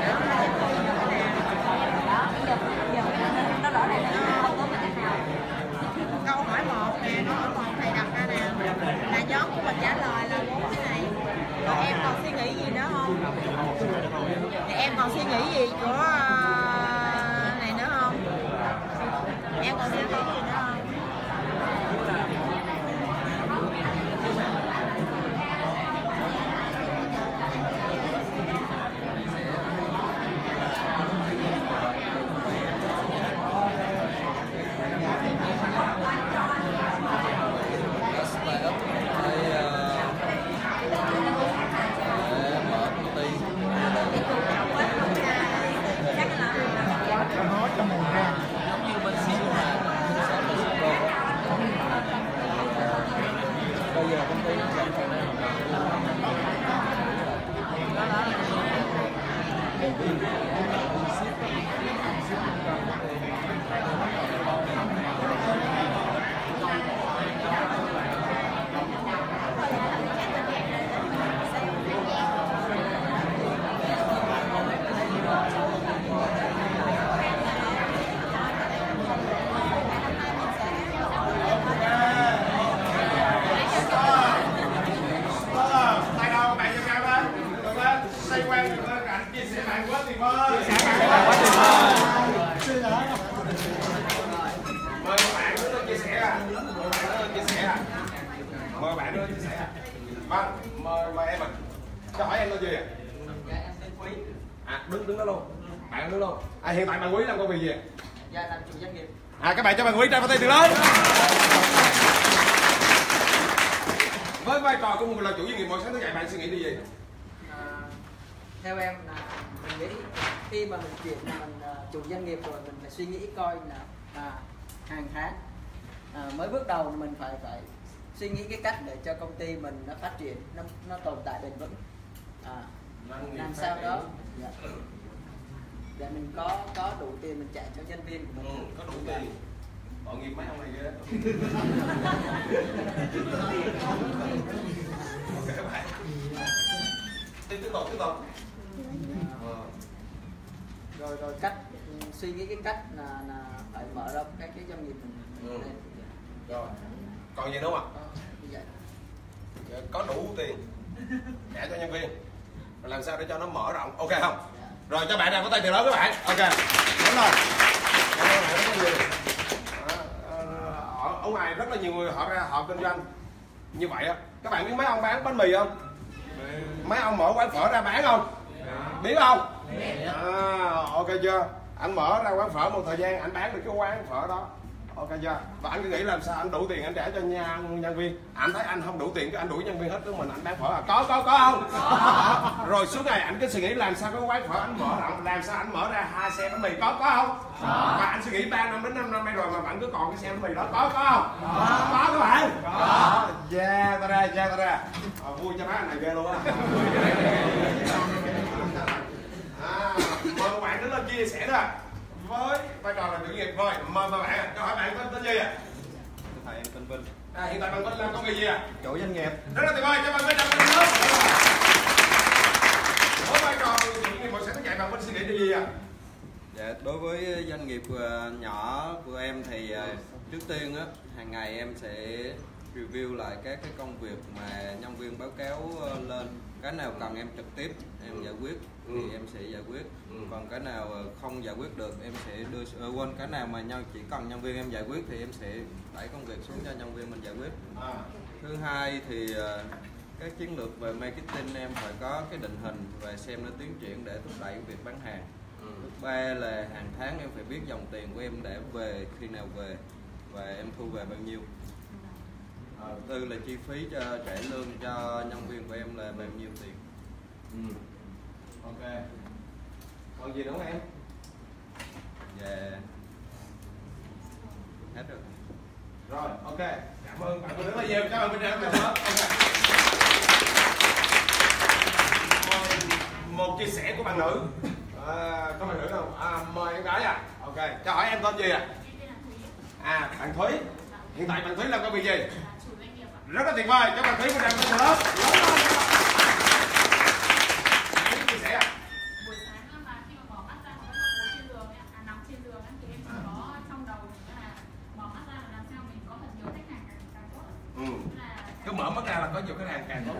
Đó, giờ nó rõ ràng là không có mình nào. Câu hỏi 1 nè, câu hỏi 1 thầy đặt ra nè, là nhóm của mình trả lời là 4 cái này. Rồi em còn suy nghĩ gì nữa không? Thì em còn suy nghĩ gì của này nữa không? Em còn suy nghĩ gì nữa không? Mời bạn chia sẻ. Vâng, mời em ạ. Cho hỏi em là gì ạ? Dạ em tên Quý. Đứng đó luôn. Bạn đứng luôn. Hiện tại bạn Quý làm công việc gì ạ? Dạ làm chủ doanh nghiệp. Các bạn cho bạn Quý trai vào tay từ lớn. Với vai trò của một người làm chủ doanh nghiệp, mỗi sáng thức dậy bạn suy nghĩ điều gì? Theo em là mình nghĩ khi mà mình chuyển mình chủ doanh nghiệp rồi mình phải suy nghĩ coi là hàng tháng mới bước đầu mình phải suy nghĩ cái cách để cho công ty mình nó phát triển, nó tồn tại bền vững, làm sao đó để mình có đủ tiền mình trả cho nhân viên của mình. Có đủ tiền. Tội nghiệp mấy ông này ghê. Ok các bạn. Tiếp tục. Rồi cách suy nghĩ cái cách là phải mở rộng cái doanh nghiệp mình. Rồi. Còn gì nữa không ạ? Như vậy. Có đủ tiền trả cho nhân viên, rồi làm sao để cho nó mở rộng, ok không? Rồi cho bạn nào có tay tiền lớn các bạn, ok, đúng rồi. Ở ngoài rất là nhiều người họ kinh doanh như vậy á. Các bạn biết mấy ông bán bánh mì không? Mấy ông mở quán phở ra bán không? Biết không? Ok chưa? Anh mở ra quán phở một thời gian anh bán được cái quán phở đó, ok chưa? Và anh cứ nghĩ làm sao anh đủ tiền anh trả cho nhân viên. Anh thấy anh không đủ tiền cái anh đuổi nhân viên hết, của mình anh bán phở à? Có không? Rồi suốt ngày anh cứ suy nghĩ làm sao cái quán phở anh mở rộng, làm sao anh mở ra 2 xe bánh mì, có không? Và anh suy nghĩ 3 năm đến 5 năm nay rồi mà vẫn cứ còn cái xe bánh mì đó, có không? Có các bạn. Yeah, ta ra. Vui cho má anh này ghê luôn á. Mời các bạn đến lên chia sẻ đó với vai trò là chủ nghiệp thôi. Mời các bạn, câu hỏi bạn tên gì ạ? Thầy em tên Vinh. Hiện tại bạn Vinh làm công việc gì ạ? Chủ doanh nghiệp. Rất là tuyệt vời, cho bạn Vinh làm công việc. Với vai trò chủ nghiệp một sẽ dạy bạn Vinh suy nghĩ điều gì ạ? Dạ, đối với doanh nghiệp nhỏ của em thì trước tiên á, hàng ngày em sẽ review lại các cái công việc mà nhân viên báo cáo lên. Cái nào cần em trực tiếp em giải quyết thì em sẽ giải quyết. Còn cái nào không giải quyết được em sẽ đưa cái nào mà chỉ cần nhân viên em giải quyết thì em sẽ đẩy công việc xuống cho nhân viên mình giải quyết. Thứ hai thì các chiến lược về marketing em phải có cái định hình và xem nó tiến triển để thúc đẩy việc bán hàng. Thứ ba là hàng tháng em phải biết dòng tiền của em để về khi nào về và em thu về bao nhiêu. Tư là chi phí cho trả lương cho nhân viên của em là bao nhiêu tiền. Ok. Còn gì nữa không em? Dạ. Hết rồi. Rồi, ok. Cảm ơn bạn rất là nhiều. Các bạn bên đây rất là một chia sẻ của bạn nữ. Có bạn nữ không? Mời em gái à. Ok. Cho hỏi em tên gì à? Bạn Thúy. Hiện tại bạn Thúy làm công việc gì? Rất là tuyệt vời. Cho bạn Thúy bên đây rất là lớn. Chia sẻ à? Buổi sáng mà khi mà mở mắt ra hoặc là ngồi trên giường nằm trên giường thì em chỉ có trong đầu là mở mắt ra là làm sao mình có thật nhiều khách hàng càng tốt. Cứ mở mắt ra là có nhiều khách hàng càng tốt.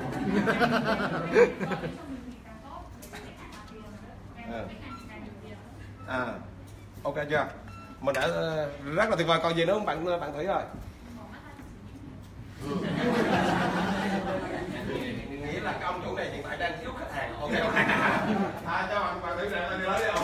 Ok chưa? Mình đã rất là tuyệt vời. Còn gì nữa không bạn Thủy ơi? Nghĩa là cái ông chủ này hiện tại đang thiếu khách hàng. Ok không? Cho bạn Thủy lên đi không?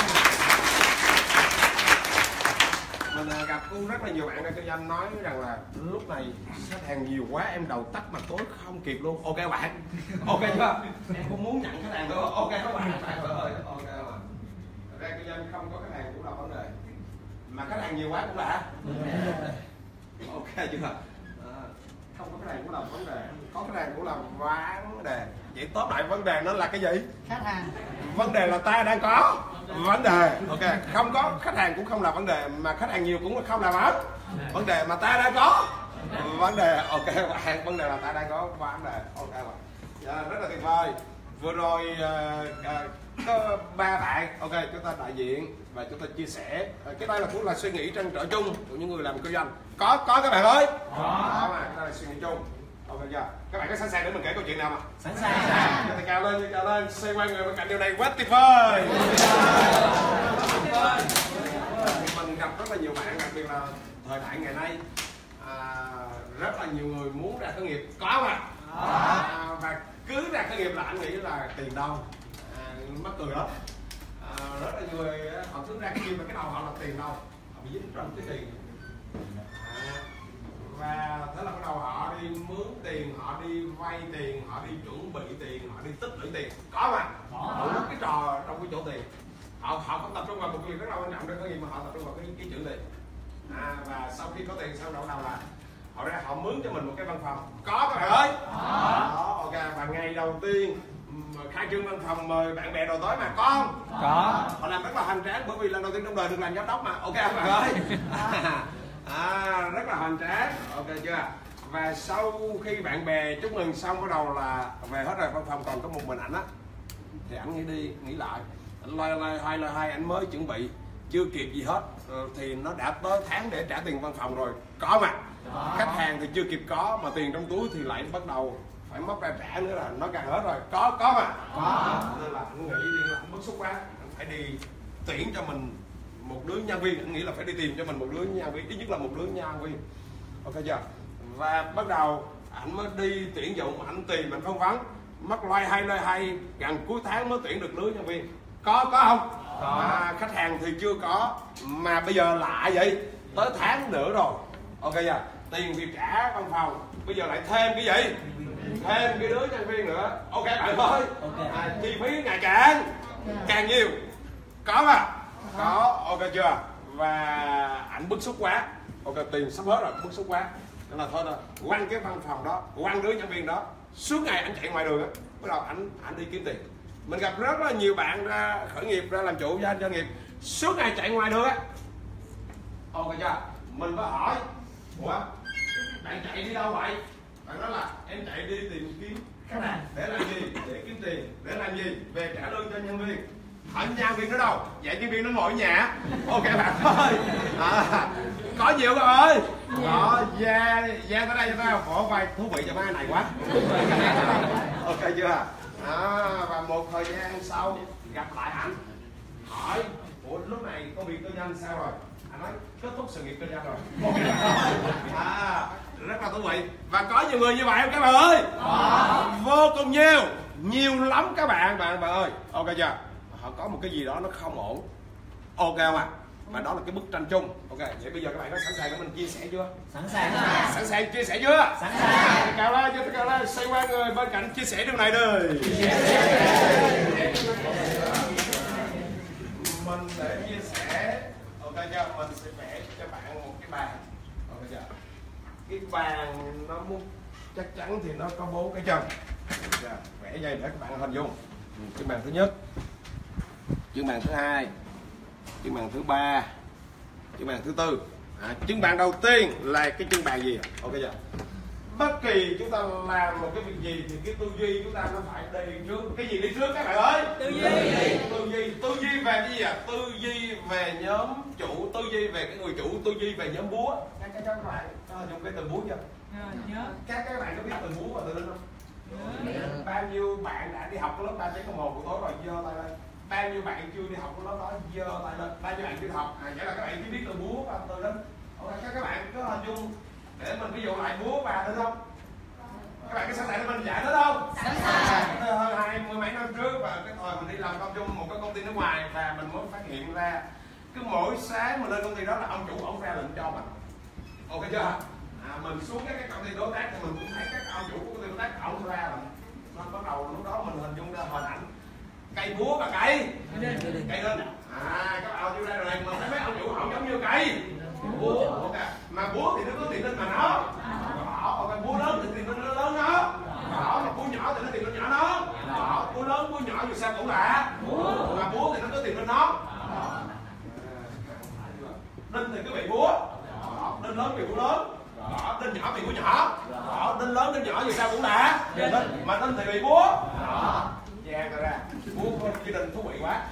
Mình gặp cũng rất là nhiều bạn đang kinh doanh nói rằng là lúc này khách hàng nhiều quá em đầu tắt mặt tối không kịp luôn. Ok bạn. Ok chưa? Em cũng muốn nhận khách hàng nữa. Ok các bạn. Ok các bạn. Ra kinh doanh không có khách hàng cũng là vấn đề, mà khách hàng nhiều quá cũng là ok chưa? Không có khách hàng cũng là vấn đề, có khách hàng cũng là vấn đề. Vậy tóm lại vấn đề nó là cái gì? Khách hàng. Vấn đề là ta đang có vấn đề. Ok, không có khách hàng cũng không là vấn đề, mà khách hàng nhiều cũng không là vấn đề, mà ta đang có vấn đề. Ok bạn, vấn đề là ta đang có vấn đề. Ok bạn. Rất là tuyệt vời. Vừa rồi có 3 bạn, ok, chúng ta đại diện và chúng ta chia sẻ. Cái đây là cũng là suy nghĩ trăn trở chung của những người làm kinh doanh. Có các bạn ơi. Có mà, cái đây là suy nghĩ chung. Ok chưa? Các bạn có sẵn sàng để mình kể câu chuyện nào mà? Sẵn sàng. Thì cao lên, xoay quanh người bên cạnh điều này quá tuyệt vời. Mình gặp rất là nhiều bạn, đặc biệt là thời đại ngày nay, rất là nhiều người muốn ra khởi nghiệp, có mà. Và cứ ra khởi nghiệp là anh nghĩ là tiền đâu, mắc cười lắm. Rất là nhiều người họ cứ ra khởi nghiệp mà cái đầu họ là tiền đâu, họ bị dính trong cái tiền. Và thế là bắt đầu họ đi mướn tiền, họ đi vay tiền, họ đi chuẩn bị tiền, họ đi tích lũy tiền, có mà. Đủ cái trò trong cái chỗ tiền. Họ không tập trung vào một cái việc rất là quan trọng để khởi nghiệp, mà họ tập trung vào cái chữ tiền. Và sau khi có tiền xong đầu là họ ra họ mướn cho mình một cái văn phòng, có các bạn ơi. Đó, ok. Và ngày đầu tiên khai trương văn phòng mời bạn bè đầu tối mà, có không? Có. Họ làm rất là hoành tráng bởi vì lần đầu tiên trong đời được làm giám đốc mà, ok các bạn ơi. Rất là hoành tráng, ok chưa? Và sau khi bạn bè chúc mừng xong bắt đầu là về hết rồi, văn phòng còn có một mình ảnh á, thì ảnh nghĩ đi nghĩ lại, anh loay hoay anh mới chuẩn bị chưa kịp gì hết, thì nó đã tới tháng để trả tiền văn phòng rồi, có mà. Khách hàng thì chưa kịp có mà tiền trong túi thì lại bắt đầu phải mất ra trả nữa là nó càng hết rồi. Có mà. Có. Nên là anh nghĩ đi là anh bức xúc quá, anh phải đi tuyển cho mình một đứa nhân viên. Anh nghĩ là phải đi tìm cho mình một đứa nhân viên, ít nhất là một đứa nhân viên. Ok chưa? Và bắt đầu anh mới đi tuyển dụng, anh tìm anh phỏng vấn, mất loay hay gần cuối tháng mới tuyển được đứa nhân viên. Có không? Có. Khách hàng thì chưa có, mà bây giờ lạ vậy, tới tháng nữa rồi. Ok chưa? Tiền việc trả văn phòng, bây giờ lại thêm cái gì? Thêm cái đứa nhân viên nữa. Ok bạn ơi. Chi phí ngày càng nhiều. Có mà. Có. Ok chưa? Và ảnh bức xúc quá. Ok, tiền sắp hết rồi, bức xúc quá. Nên là thôi rồi, quăng cái văn phòng đó, quăng đứa nhân viên đó, suốt ngày anh chạy ngoài đường á, bắt đầu anh đi kiếm tiền. Mình gặp rất là nhiều bạn ra khởi nghiệp, ra làm chủ doanh nghiệp, suốt ngày chạy ngoài đường á. Ok chưa? Mình mới hỏi, ủa, bạn chạy đi đâu vậy? Bạn nói là em chạy đi tìm kiếm khách hàng. Để làm gì? Để kiếm tiền. Để làm gì? Về trả lương cho nhân viên. Hỏi nhân viên nó đâu? Vậy nhân viên nó ngồi ở nhà. Ok bạn ơi. Có nhiều bạn ơi. Đó, Giang tới đây cho tao vỗ vai thú vị cho mấy này quá. Ok chưa? Và một thời gian sau gặp lại anh, hỏi ủa lúc này công việc kinh doanh sao rồi? Anh nói kết thúc sự nghiệp kinh doanh rồi. Rất là thú vị. Và có nhiều người như vậy không các bạn ơi? Vô cùng nhiều lắm các bạn ơi. Ok chưa? Họ có một cái gì đó nó không ổn. Ok không ạ? Và đó là cái bức tranh chung. Ok, vậy bây giờ các bạn có sẵn sàng để mình chia sẻ chưa? Sẵn sàng. Sẵn sàng chia sẻ chưa? Sẵn sàng. Cao lên, xoay qua người bên cạnh chia sẻ điều này đây. Mình để chia sẻ. Ok chưa? Mình sẽ vẽ cho bạn một cái bàn. Ok chưa? Cái bàn nó muốn chắc chắn thì nó có 4 cái chân. Vẽ dây để các bạn hình dung. Cái bàn thứ nhất, chân bàn thứ hai, chân bàn thứ ba, chân bàn thứ tư. Chân bàn đầu tiên là cái chân bàn gì? Ok chưa? Bất kỳ chúng ta làm một cái việc gì thì cái tư duy chúng ta nó phải đi trước. Cái gì đi trước các bạn ơi? Tư duy về cái gì ạ? Tư duy về nhóm chủ, tư duy về cái người chủ, tư duy về nhóm búa. Các bạn có dùng cái từ búa chưa? Các bạn có biết từ búa và từ linh không? Bao nhiêu bạn đã đi học cái lớp 3 tiếng đồng hồ buổi tối rồi giơ tay lên? Bao nhiêu bạn chưa đi học cái lớp đó giơ tay lên? Bao nhiêu bạn chưa học? Vậy là các bạn chỉ biết từ búa và từ linh. Ok, các bạn có hình dung để mình ví dụ lại búa và được không? Các bạn có sẵn sàng để mình giải thích không? Sẵn sàng. Hơn 20 mấy năm trước và cái thời mình đi làm công chung một cái công ty nước ngoài và mình mới phát hiện ra cứ mỗi sáng mình lên công ty đó là ông chủ ông ra lệnh cho mình. Ok chưa? Mình xuống các cái công ty đối tác thì mình cũng thấy các ông chủ của công ty đối tác ông ra lệnh. Nên bắt đầu lúc đó mình hình dung ra hình ảnh cây búa và cây đinh. Các bạn chưa ra rồi này mình thấy mấy ông chủ họ giống như cây búa. Ok, mà búa thì nó có tiền linh mà nó ok, búa lớn thì tiền linh nó lớn nó mà búa nhỏ thì nó tiền linh nhỏ nó búa lớn búa nhỏ dù sao cũng là mà búa thì nó có tiền linh nó. Đinh thì cứ bị búa, đinh lớn bị búa lớn, đinh nhỏ bị búa nhỏ, đinh lớn đinh nhỏ dù sao cũng là đinh, mà đinh thì bị búa. Giang ra búa có gia đình thú vị quá.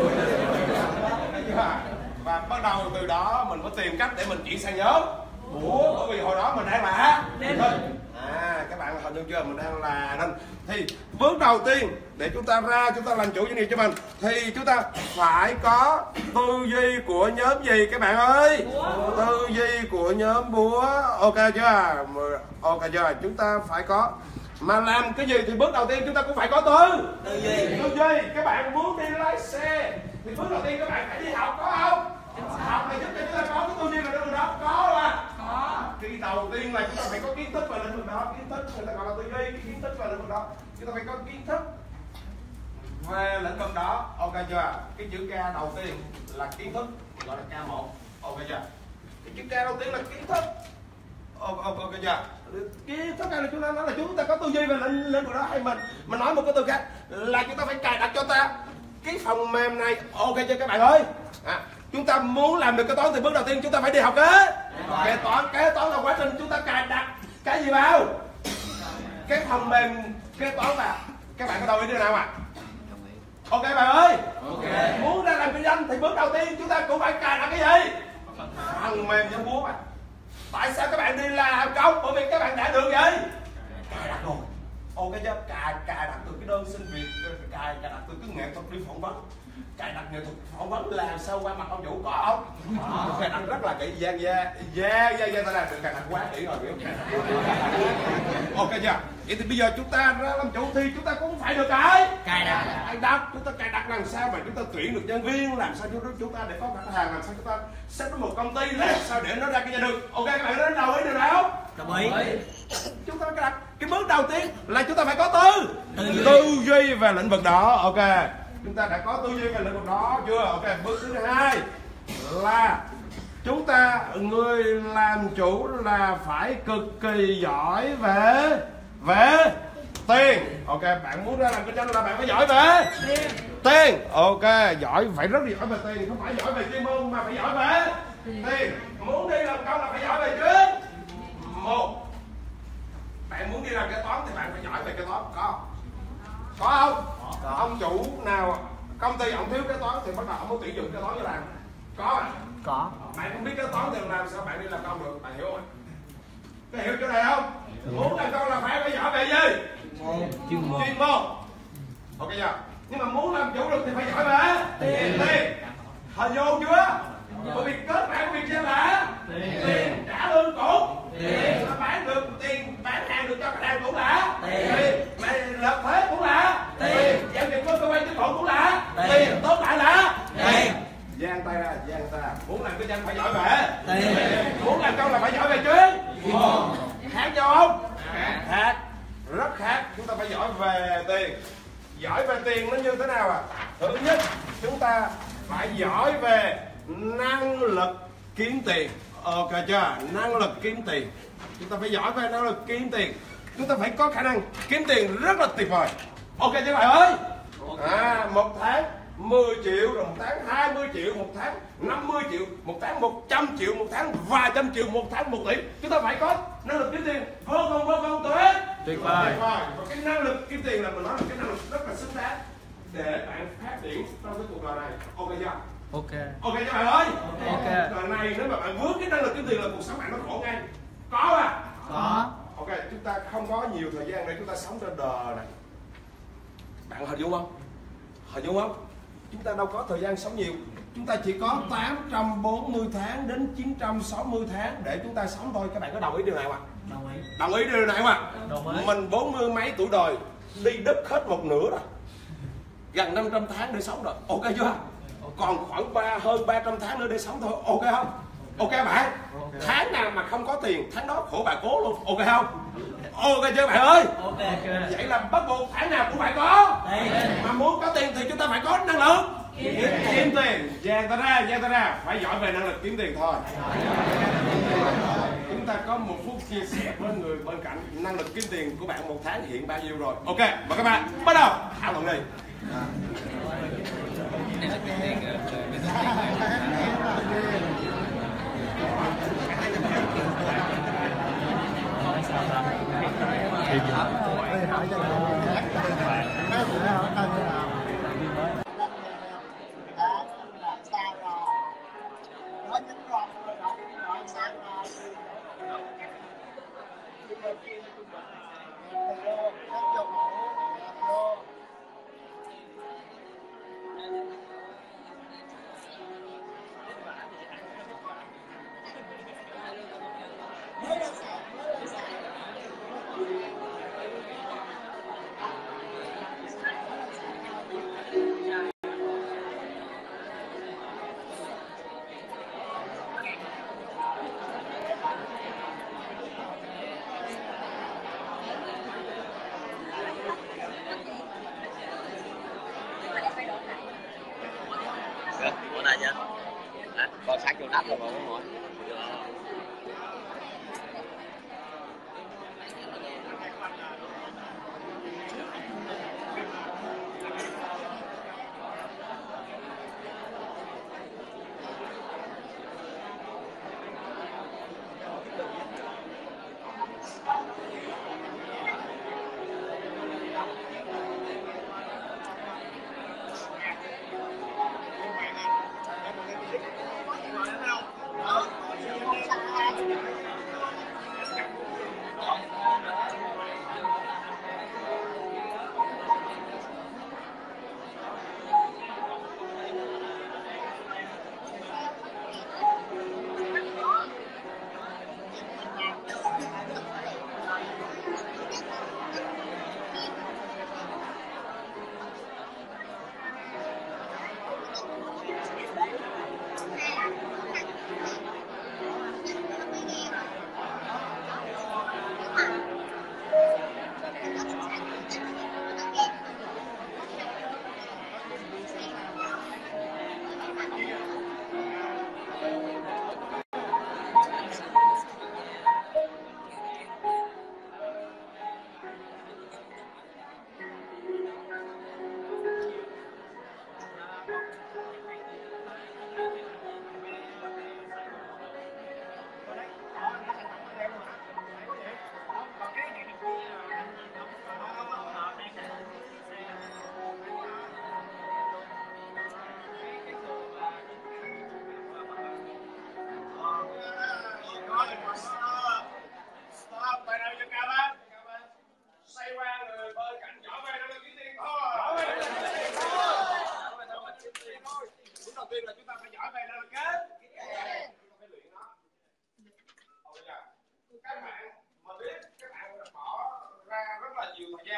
Và bắt đầu từ đó mình phải tìm cách để mình chuyển sang nhóm búa, bởi vì hồi đó mình đang là đinh. Các bạn hình dung chưa? Mình đang là đinh. Thì bước đầu tiên để chúng ta làm chủ doanh nghiệp cho mình thì chúng ta phải có tư duy của nhóm gì các bạn ơi? Tư duy của nhóm búa. Ok chưa? Ok chưa? Chúng ta phải có. Mà làm cái gì thì bước đầu tiên chúng ta cũng phải có tư duy. Các bạn muốn đi lái xe thì bước đầu tiên các bạn phải đi học, có không? Học này giúp cho chúng ta có cái tư duy về lĩnh vực đó, có mà. Cái đầu tiên là chúng ta phải có kiến thức về lĩnh vực đó, kiến thức người ta gọi là tư duy, cái kiến thức về lĩnh vực đó. Chúng ta phải có kiến thức về lĩnh vực đó. Ok chưa? Cái chữ K đầu tiên là kiến thức, gọi là K1. Ok chưa? Cái chữ K đầu tiên là kiến thức. Ok chưa? Kiến thức này là chúng ta nói là chúng ta có tư duy về lĩnh vực đó, hay mình nói một cái từ khác là chúng ta phải cài đặt cho ta cái phần mềm này. Ok chưa các bạn ơi? Chúng ta muốn làm được kế toán thì bước đầu tiên chúng ta phải đi học kế toán. Kế toán là quá trình chúng ta cài đặt cái gì vào cái phần mềm kế toán vào. Các bạn có đồng ý điều nào ạ? Ok bạn ơi. Muốn ra làm kinh doanh thì bước đầu tiên chúng ta cũng phải cài đặt cái gì? Phần mềm nhóm búa mà. Tại sao các bạn đi làm công? Bởi vì các bạn đã được gì? Cài đặt rồi. ok chưa? Cài đặt từ cái đơn xin việc, cài đặt từ cái nghệ thuật đi phỏng vấn, cài đặt nghệ thuật phỏng vấn làm sao qua mặt ông chủ, có không? Cài đặt rất là kỹ. Ta làm được cài đặt quá kỹ rồi, hiểu ok chưa? Vậy thì bây giờ chúng ta ra làm chủ thì chúng ta cũng phải được cài đặt. Chúng ta cài đặt làm sao mà chúng ta tuyển được nhân viên, làm sao chúng ta để có khách hàng, làm sao chúng ta xếp một công ty, làm sao để nó ra cái ra được. Ok các bạn đến đầu ý điều này không? Đồng ý. Chúng ta cài đặt. Cái bước đầu tiên là chúng ta phải có tư duy về lĩnh vực đó. Ok, chúng ta đã có tư duy về lĩnh vực đó chưa? Ok, bước thứ hai là chúng ta, người làm chủ là phải cực kỳ giỏi về tiền. Ok, bạn muốn ra làm kinh doanh là bạn phải giỏi về tiền. Ok, phải rất giỏi về tiền, không phải giỏi về chuyên môn mà phải giỏi về tiền. Muốn đi làm công là phải giỏi về chuyên một. Bạn muốn đi làm kế toán thì bạn phải giỏi về kế toán, có không? Ông chủ nào công ty ông thiếu kế toán thì bắt đầu ông muốn tuyển dụng kế toán cho làm, có. Bạn không biết kế toán thì làm sao bạn đi làm công được, bạn hiểu không? Có hiểu chỗ này không? Muốn làm công là phải giỏi về gì? Chuyên môn. Ok chưa? Nhưng mà muốn làm chủ được thì phải giỏi về tiền. Hình vô chưa? Bởi vì kết quả của việc xem là tiền, trả lương cũng tiền, bán được tiền, bán hàng được cho khách hàng cũng là tiền, mày nộp thuế cũng là tiền, giao dịch với cơ quan chính phủ cũng là tiền, tóm lại là tiền. Giang tay ra, muốn làm kinh doanh phải giỏi về tiền, muốn làm công là phải giỏi về chuyên môn. Khác nhau không? Khác, rất khác. Chúng ta phải giỏi về tiền. Giỏi về tiền nó như thế nào à? Thứ nhất, chúng ta phải giỏi về năng lực kiếm tiền. Ok chưa? Năng lực kiếm tiền. Chúng ta phải giỏi về năng lực kiếm tiền. Chúng ta phải có khả năng kiếm tiền rất là tuyệt vời. Ok chứ bạn ơi? Một tháng 10 triệu, rồi một tháng 20 triệu, một tháng 50 triệu, một tháng 100 triệu, một tháng vài trăm triệu, một tháng 1 tỷ. Chúng ta phải có năng lực kiếm tiền vô cùng tuyệt vời. Và cái năng lực kiếm tiền là mình nói là cái năng lực rất là xứng đáng để bạn phát triển trong cái cuộc đời này. Ok chưa? Ok cho bạn ơi. Đời này nếu mà bạn vướng cái năng lực kiếm tiền là cuộc sống bạn nó khổ ngay. Có. Ok, chúng ta không có nhiều thời gian để chúng ta sống trên đời này. Bạn hình dung không? Chúng ta đâu có thời gian sống nhiều. Chúng ta chỉ có 840 tháng đến 960 tháng để chúng ta sống thôi. Các bạn có đồng ý điều này không ạ? Đồng ý điều này không ạ? Mình 40 mấy tuổi đời đi đứt hết một nửa rồi, gần 500 tháng để sống rồi. Ok chưa? Còn khoảng hơn 300 tháng nữa để sống thôi. Ok không? Ok bạn? Tháng nào mà không có tiền, tháng đó khổ bà cố luôn. Ok không? Ok chưa bạn ơi? Vậy là bắt buộc tháng nào cũng phải có. Mà muốn có tiền thì chúng ta phải có năng lực kiếm tiền. Giang ta ra, phải giỏi về năng lực kiếm tiền thôi. Chúng ta có một phút chia sẻ với người bên cạnh. Năng lực kiếm tiền của bạn một tháng hiện bao nhiêu rồi? Ok, mời các bạn bắt đầu thảo luận đi. Bữa nay nha. Con sát vô nắp rồi mà mọi người. Đó.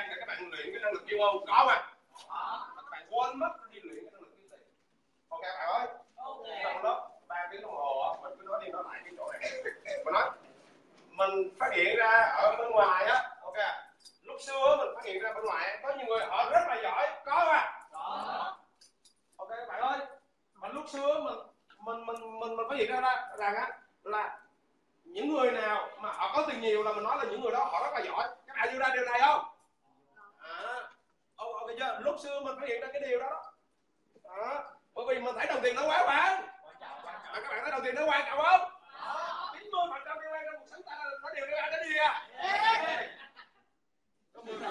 gian để các bạn luyện cái năng lực chuyên môn có mà. Các bạn quên mất đi luyện cái năng lực kiếm tiền. Ok các bạn ơi. Trong lớp 3 tiếng đồng hồ mình cứ nói đi nói lại cái chỗ này. Mình nói mình phát hiện ra ở bên ngoài á, ok. Lúc xưa mình phát hiện ra bên ngoài có nhiều người họ rất là giỏi, có mà. Ok các bạn ơi. Mà lúc xưa mình phát hiện ra rằng á là những người nào mà họ có tiền nhiều là mình nói là những người đó họ rất là giỏi. Các bạn đưa ra điều này không? Ok chưa? Lúc xưa mình phát hiện ra cái điều đó. Bởi vì mình thấy đồng tiền nó quá bạn. Các bạn thấy đồng tiền nó quan trọng không? 90% liên quan trong cuộc sống ta nó đều liên quan đến gì à? Có 10%.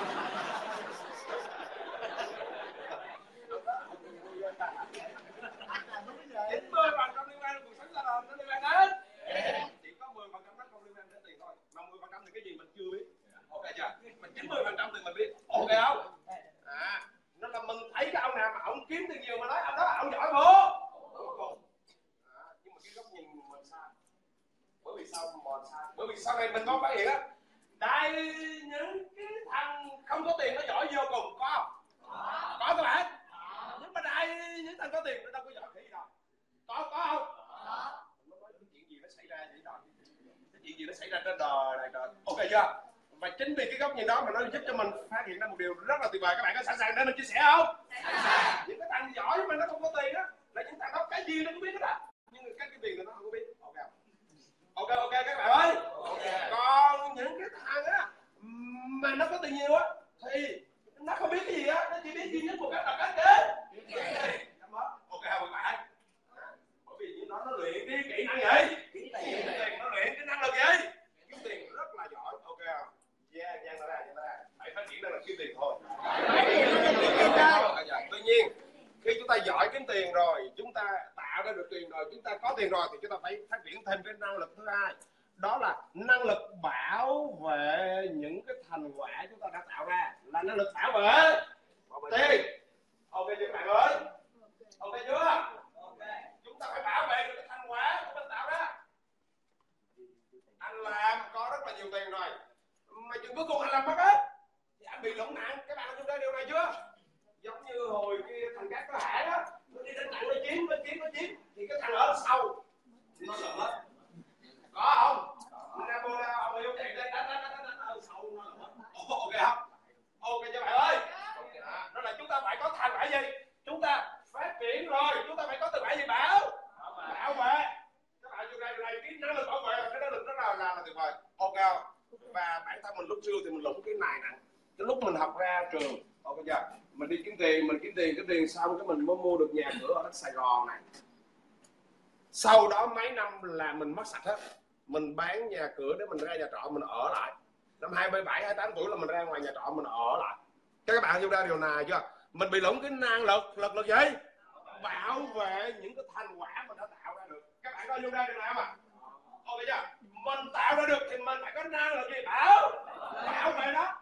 Liên quan đến cuộc sống ta nó liên quan đến. Chỉ có 10% nó không liên quan đến tiền thôi. Mà 10% thì cái gì mình chưa biết. Ok chưa? Mà 90% thì mình biết. Ok không? Nó là mình thấy cái ông nào mà ông kiếm tiền nhiều mà nói ông đó ông giỏi vô. Nhưng mà cái góc nhìn mình sai. Bởi vì sao mình sai? Bởi vì sau này mình có phát hiện á, đại những cái thằng không có tiền nó giỏi vô cùng có không? Có các bạn. Nhưng mà đại những thằng có tiền nó đâu có giỏi cái gì đâu. Có không? Nó nói cái chuyện gì nó xảy ra vậy đó. Cái chuyện gì nó xảy ra trên đời này trời. Ok chưa? Và chính vì cái góc nhìn đó mà nó giúp cho mình phát hiện ra một điều rất là tuyệt vời. Các bạn có sẵn sàng để mình chia sẻ không? Những cái thằng giỏi mà nó không có tiền á là những thằng đó cái gì nó cũng biết hết á. Nhưng cái tiền thì nó không có biết. Ok các bạn ơi. Còn những cái thằng á mà nó có tiền nhiều á thì nó không biết cái gì á, nó chỉ biết duy nhất một cách là cách kế. Ok các bạn. Bởi vì nó luyện cái kỹ năng gì? Kiếm tiền. Nó luyện cái năng lực gì? Kiếm tiền rất là giỏi. Ok không? Giang nó ra. Phải phát triển năng lực kiếm tiền thôi. Tuy nhiên khi chúng ta giỏi kiếm tiền rồi, chúng ta tạo ra được tiền rồi, chúng ta có tiền rồi thì chúng ta phải phát triển thêm cái năng lực thứ hai. Đó là năng lực bảo vệ những cái thành quả chúng ta đã tạo ra, là năng lực bảo vệ tiền. Ok chưa các bạn ơi? Ok chưa? Chúng ta phải bảo vệ được cái thành quả của mình tạo ra. Anh làm có rất là nhiều tiền rồi mà chuyện cuối cùng anh làm mất hết thì anh bị lỗ nạn. Các bạn có thấy điều này chưa? Giống như hồi kia thằng Cát có hãng á, nó đi đánh nặng nó chiếm thì cái thằng ở sau thì nó lượm hết. Có không? Napoleon ông yêu chạy lên đánh ở sau nó lượm hết. Ok không? Ok cho bạn ơi. Đó là chúng ta phải có thành quả gì? Chúng ta phát triển rồi, chúng ta phải có thành quả gì bảo vệ. Các bạn vô đây cái năng lực bảo vệ là cái năng lực rất là tuyệt vời. Ok không? Và bản thân mình lúc xưa thì mình lũng cái này nặng. Cái lúc mình học ra trường, ok chưa? Mình đi kiếm tiền xong cái mình mới mua được nhà cửa ở đất Sài Gòn này. Sau đó mấy năm là mình mất sạch hết. Mình bán nhà cửa để mình ra nhà trọ mình ở lại. Năm 27, 28 tuổi là mình ra ngoài nhà trọ mình ở lại. Các bạn hiểu ra điều này chưa? Mình bị lũng cái năng lực gì? Bảo vệ những cái thành quả mình đã tạo ra được. Các bạn có hiểu ra điều này không ạ? Ok chưa? Mình tạo ra được thì mình phải có năng lực gì bảo vệ nó.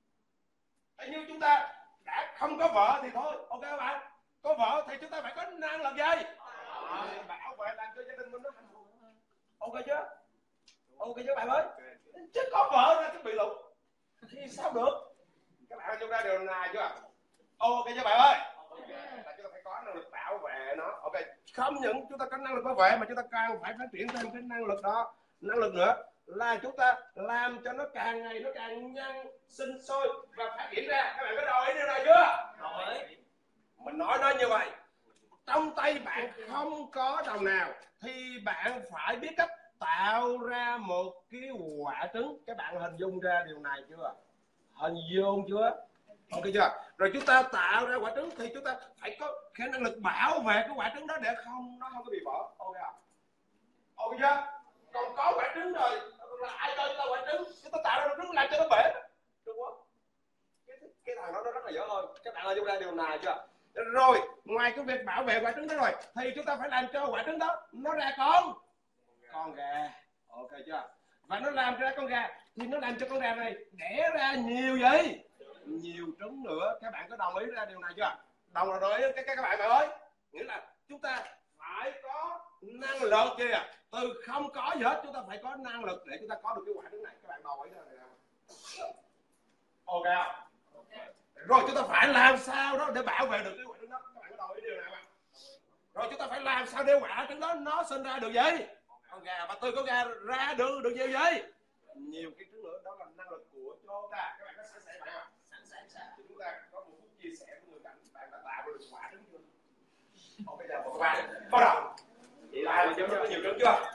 Như chúng ta đã không có vợ thì thôi, ok các bạn. Có vợ thì chúng ta phải có năng lực gì? Bảo vệ làm cho gia đình mình nó hạnh phúc. Ok chưa? Ok chứ bạn ơi. Chứ có vợ ra cái bị lục thì sao được? Các bạn chúng ta điều này chưa? Ok chứ bạn ơi. Là chúng ta phải có năng lực bảo vệ nó. Ok. Không những chúng ta có năng lực bảo vệ mà chúng ta càng phải phát triển thêm cái năng lực đó. Năng lực nữa là chúng ta làm cho nó càng ngày nó càng nhanh, sinh sôi và phát triển ra. Các bạn có đồng ý điều này chưa? Đồng ý. Mình nói nó như vậy. Trong tay bạn không có đồng nào thì bạn phải biết cách tạo ra một cái quả trứng. Các bạn hình dung ra điều này chưa? Hình dung chưa? Ok chưa? Rồi chúng ta tạo ra quả trứng thì chúng ta phải có khả năng lực bảo vệ cái quả trứng đó để nó không có bị vỡ. Ok không? Ok chưa? Còn có quả trứng rồi là ai cho chúng ta quả trứng? Chúng ta tạo ra quả trứng làm cho nó bể. Đúng không? Cái thằng đó nó rất là dở thôi. Các bạn hình dung ra điều này chưa? Rồi ngoài cái việc bảo vệ quả trứng đó rồi thì chúng ta phải làm cho quả trứng đó nó ra con gà. Ok chưa? Và nó làm ra con gà thì nó làm cho con gà này đẻ ra nhiều gì? Nhiều trứng nữa. Các bạn có đồng ý ra điều này chưa? Đồng ý các bạn ơi. Nghĩa là chúng ta phải có năng lực gì à? Từ không có gì hết chúng ta phải có năng lực để chúng ta có được cái quả trứng này. Các bạn đồng ý ra điều này không? Ok không? Rồi chúng ta phải làm sao đó để bảo vệ được cái quả trứng đó. Các bạn có đồng ý điều này không? Rồi chúng ta phải làm sao để quả trứng đó nó sinh ra được gì? Con gà và tôi có gà ra được nhiều gì? Nhiều cái trứng nữa, đó là năng lực của chúng ta. Các bạn có sẵn sàng vậy không? Sẵn sàng. Chúng ta có một phút chia sẻ với người bạn, bạn đã tạo được quả trứng chưa? Bây giờ một bạn bắt đầu. Chị Lai là chấm có nhiều trứng chưa?